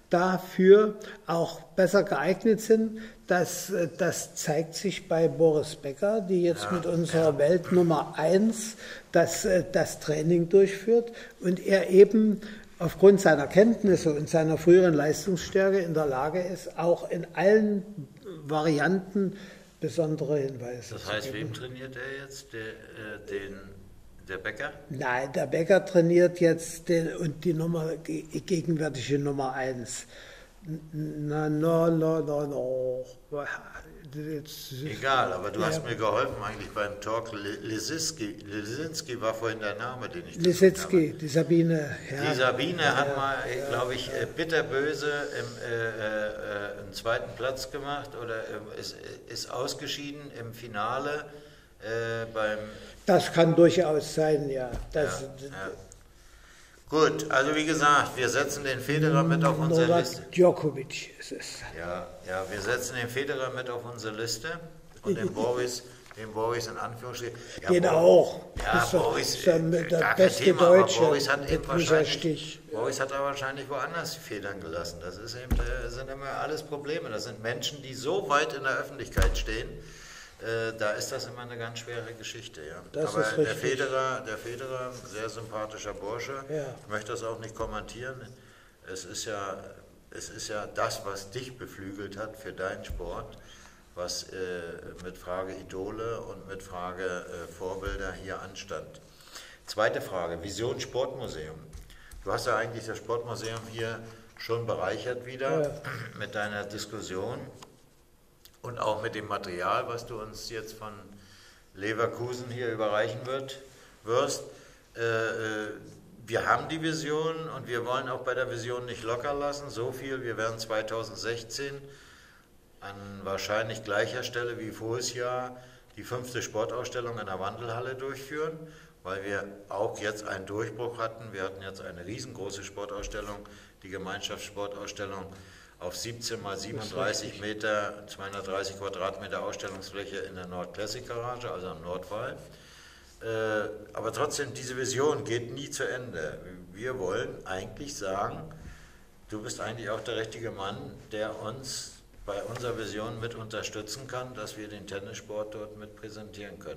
B: dafür auch besser geeignet sind, das, das zeigt sich bei Boris Becker, die jetzt
A: Ja,
B: mit unserer
A: ja.
B: Welt Nummer eins das, das Training durchführt und er eben aufgrund seiner Kenntnisse und seiner früheren Leistungsstärke in der Lage ist, auch in allen Varianten besondere Hinweise
A: Das heißt,
B: zu geben.
A: wem trainiert er jetzt? Der, äh, den, der Becker?
B: Nein, der Becker trainiert jetzt den, und die Nummer, die gegenwärtige Nummer eins. Na, no, no, no, no. Jetzt,
A: Egal, aber du
B: Ja.
A: hast mir geholfen eigentlich beim Talk. Lisinski, Lisinski war vorhin der Name, den ich
B: Lisicki, die Sabine. Ja.
A: Die Sabine hat mal, glaube ich, äh, bitterböse im, äh, äh, einen zweiten Platz gemacht oder äh, ist, ist ausgeschieden im Finale äh, beim...
B: Das kann durchaus sein, ja. Das,
A: Ja, ja. Gut, also wie gesagt, wir setzen den Federer mit auf unsere
B: Novak
A: Liste.
B: Djokovic ist es.
A: Ja, ja, wir setzen den Federer mit auf unsere Liste und den Boris, den Boris in Anführungsstrichen. Ja,
B: Den
A: Bo-
B: auch.
A: Ja,
B: Ist doch-
A: Boris,
B: ist ja
A: äh,
B: der
A: gar kein
B: beste
A: Thema, aber
B: Deutsche
A: Boris hat
B: mit
A: eben
B: Michael
A: wahrscheinlich,
B: Stich.
A: Boris hat er wahrscheinlich woanders die Federn gelassen. Das ist eben, äh, sind immer alles Probleme. Das sind Menschen, die so weit in der Öffentlichkeit stehen. Äh, da ist das immer eine ganz schwere Geschichte, ja.
B: Das
A: Aber
B: ist
A: der
B: richtig.
A: Federer, der Federer, sehr sympathischer Bursche.
B: Ja.
A: Ich möchte das auch nicht kommentieren. Es ist ja, es ist ja das, was dich beflügelt hat für deinen Sport, was äh, mit Frage Idole und mit Frage äh, Vorbilder hier anstand. Zweite Frage, Vision Sportmuseum. Du hast ja eigentlich das Sportmuseum hier schon bereichert wieder
B: Ja.
A: mit deiner Diskussion und auch mit dem Material, was du uns jetzt von Leverkusen hier überreichen wird, wirst. Äh, wir haben die Vision und wir wollen auch bei der Vision nicht locker lassen. So viel, wir werden zweitausendsechzehn an wahrscheinlich gleicher Stelle wie voriges Jahr die fünfte Sportausstellung in der Wandelhalle durchführen, weil wir auch jetzt einen Durchbruch hatten. Wir hatten jetzt eine riesengroße Sportausstellung, die Gemeinschaftssportausstellung auf siebzehn mal siebenunddreißig Meter, zweihundertdreißig Quadratmeter Ausstellungsfläche in der Nord-Classic-Garage, also am Nordwall. Äh, aber trotzdem, diese Vision geht nie zu Ende. Wir wollen eigentlich sagen, du bist eigentlich auch der richtige Mann, der uns bei unserer Vision mit unterstützen kann, dass wir den Tennissport dort mit präsentieren können.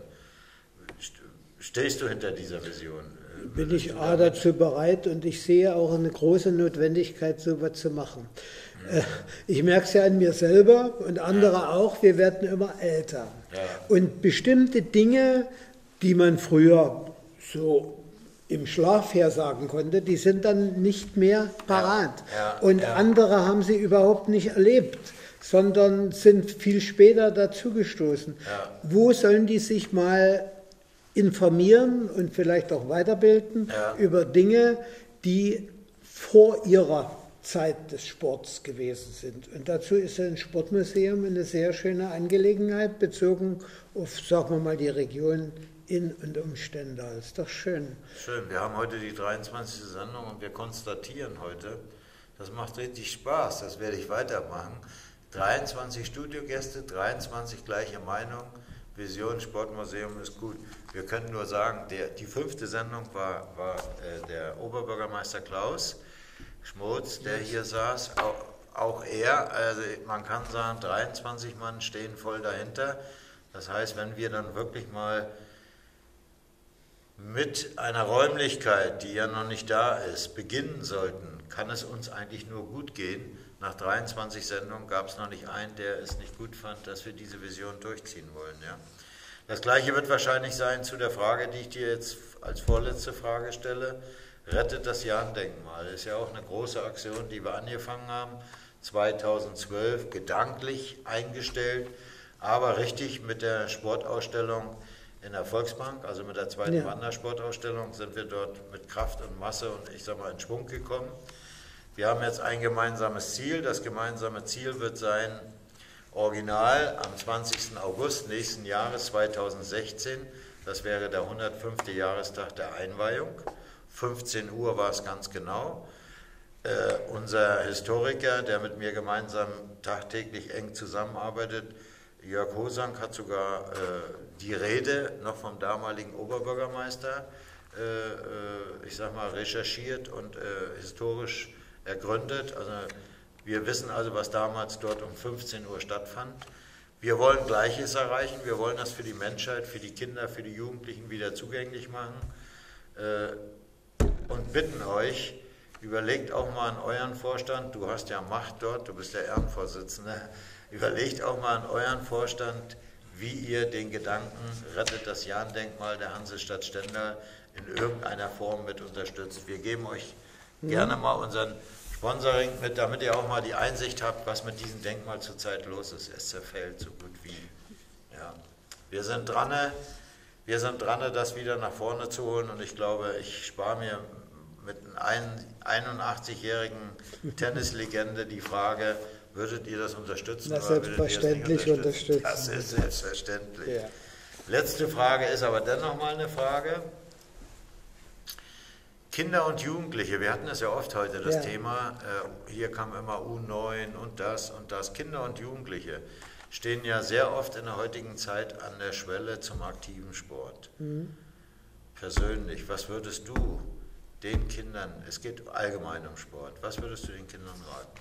A: Stehst du hinter dieser Vision?
B: Bin ich A dazu bereit und ich sehe auch eine große Notwendigkeit, so etwas zu machen. Ja. Ich merke es ja an mir selber und andere ja. auch, wir werden immer älter. Ja. Und bestimmte Dinge, die man früher so im Schlaf hersagen konnte, die sind dann nicht mehr parat. Ja. Ja. Und ja. andere haben sie überhaupt nicht erlebt, sondern sind viel später dazugestoßen. Ja. Wo sollen die sich mal informieren und vielleicht auch weiterbilden ja. über Dinge, die vor ihrer Zeit des Sports gewesen sind? Und dazu ist ein Sportmuseum eine sehr schöne Angelegenheit, bezogen auf, sagen wir mal, die Region In- und um Stendal. Ist doch schön.
A: Schön, wir haben heute die dreiundzwanzigste Sendung und wir konstatieren heute, das macht richtig Spaß, das werde ich weitermachen. dreiundzwanzig Studiogäste, dreiundzwanzig gleiche Meinung. Vision Sportmuseum ist gut. Wir können nur sagen, der, die fünfte Sendung war, war äh, der Oberbürgermeister Klaus Schmotz, der hier saß. Auch, auch er, also man kann sagen, dreiundzwanzig Mann stehen voll dahinter. Das heißt, wenn wir dann wirklich mal mit einer Räumlichkeit, die ja noch nicht da ist, beginnen sollten, kann es uns eigentlich nur gut gehen. Nach dreiundzwanzig Sendungen gab es noch nicht einen, der es nicht gut fand, dass wir diese Vision durchziehen wollen. Ja. Das Gleiche wird wahrscheinlich sein zu der Frage, die ich dir jetzt als vorletzte Frage stelle. Rettet das Jahn-Denkmal. Das ist ja auch eine große Aktion, die wir angefangen haben, zweitausendzwölf, gedanklich eingestellt, aber richtig mit der Sportausstellung in der Volksbank, also mit der zweiten ja. Wandersportausstellung, sind wir dort mit Kraft und Masse und ich sage mal in Schwung gekommen. Wir haben jetzt ein gemeinsames Ziel. Das gemeinsame Ziel wird sein, original am zwanzigsten August nächsten Jahres zweitausendsechzehn, das wäre der hundertfünfte Jahrestag der Einweihung, fünfzehn Uhr war es ganz genau. Äh, unser Historiker, der mit mir gemeinsam tagtäglich eng zusammenarbeitet, Jörg Hosank, hat sogar äh, die Rede noch vom damaligen Oberbürgermeister, äh, ich sag mal, recherchiert und äh, historisch ergründet. Also wir wissen also, was damals dort um fünfzehn Uhr stattfand. Wir wollen Gleiches erreichen. Wir wollen das für die Menschheit, für die Kinder, für die Jugendlichen wieder zugänglich machen. Äh, und bitten euch, überlegt auch mal an euren Vorstand, du hast ja Macht dort, du bist der Ehrenvorsitzende, überlegt auch mal an euren Vorstand, wie ihr den Gedanken Rettet das Jahn-Denkmal der Hansestadt Stendal in irgendeiner Form mit unterstützt. Wir geben euch mhm. gerne mal unseren Sponsoring mit, damit ihr auch mal die Einsicht habt, was mit diesem Denkmal zurzeit los ist. Es zerfällt so gut wie. Ja. Wir sind dran, wir sind dran, das wieder nach vorne zu holen und ich glaube, ich spare mir mit einer einundachtzigjährigen Tennislegende die Frage, würdet ihr das unterstützen?
B: Das oder selbstverständlich
A: würdet ihr
B: unterstützen?
A: Das ist selbstverständlich.
B: Ja.
A: Letzte Frage ist aber dennoch mal eine Frage. Kinder und Jugendliche, wir hatten es ja oft heute, das ja. Thema, äh, hier kam immer U neun und das und das. Kinder und Jugendliche stehen ja sehr oft in der heutigen Zeit an der Schwelle zum aktiven Sport. Mhm. Persönlich, was würdest du den Kindern, es geht allgemein um Sport, was würdest du den Kindern raten?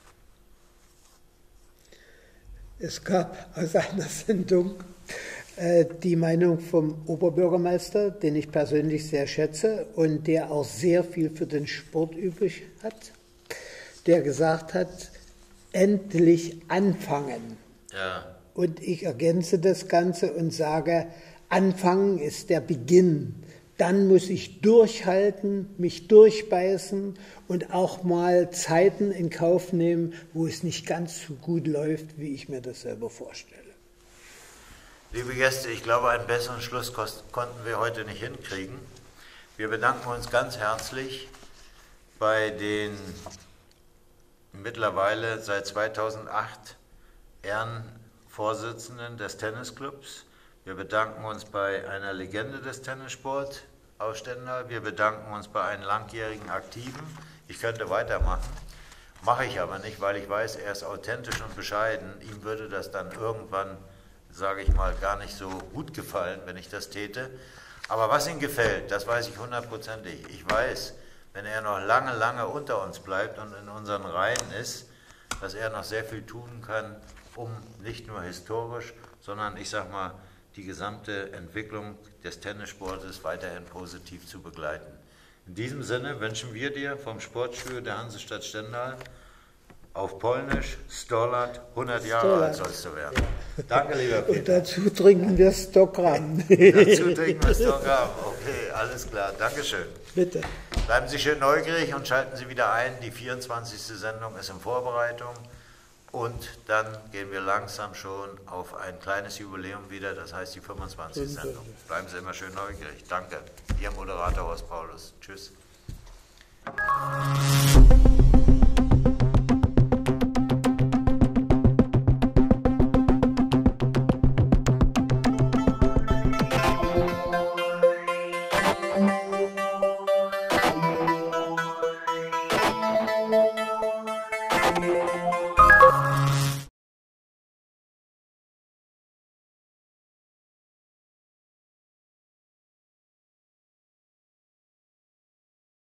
B: Es gab aus einer Sendung äh, die Meinung vom Oberbürgermeister, den ich persönlich sehr schätze und der auch sehr viel für den Sport übrig hat, der gesagt hat, endlich anfangen.
A: Ja.
B: Und ich ergänze das Ganze und sage, anfangen ist der Beginn. Dann muss ich durchhalten, mich durchbeißen und auch mal Zeiten in Kauf nehmen, wo es nicht ganz so gut läuft, wie ich mir das selber vorstelle.
A: Liebe Gäste, ich glaube, einen besseren Schluss konnten wir heute nicht hinkriegen. Wir bedanken uns ganz herzlich bei den mittlerweile seit zweitausendacht Ehrenvorsitzenden des Tennisclubs. Wir bedanken uns bei einer Legende des Tennissports aus Stendal. Wir bedanken uns bei einem langjährigen Aktiven. Ich könnte weitermachen, mache ich aber nicht, weil ich weiß, er ist authentisch und bescheiden. Ihm würde das dann irgendwann, sage ich mal, gar nicht so gut gefallen, wenn ich das täte. Aber was ihm gefällt, das weiß ich hundertprozentig. Ich weiß, wenn er noch lange, lange unter uns bleibt und in unseren Reihen ist, dass er noch sehr viel tun kann, um nicht nur historisch, sondern ich sage mal, die gesamte Entwicklung des Tennissportes weiterhin positiv zu begleiten. In diesem Sinne wünschen wir dir vom Sportstudio der Hansestadt Stendal auf Polnisch, Stolat, hundert Jahre
B: Stolat.
A: alt sollst du werden. Ja. Danke, lieber Peter.
B: Und dazu trinken wir Stockgramm.
A: Dazu trinken wir Stockgramm. Okay, alles klar. Dankeschön.
B: Bitte.
A: Bleiben Sie schön neugierig und schalten Sie wieder ein. Die vierundzwanzigste Sendung ist in Vorbereitung. Und dann gehen wir langsam schon auf ein kleines Jubiläum wieder, das heißt die fünfundzwanzigste Sendung. Bleiben Sie immer schön neugierig. Danke. Ihr Moderator Horst Paulus. Tschüss.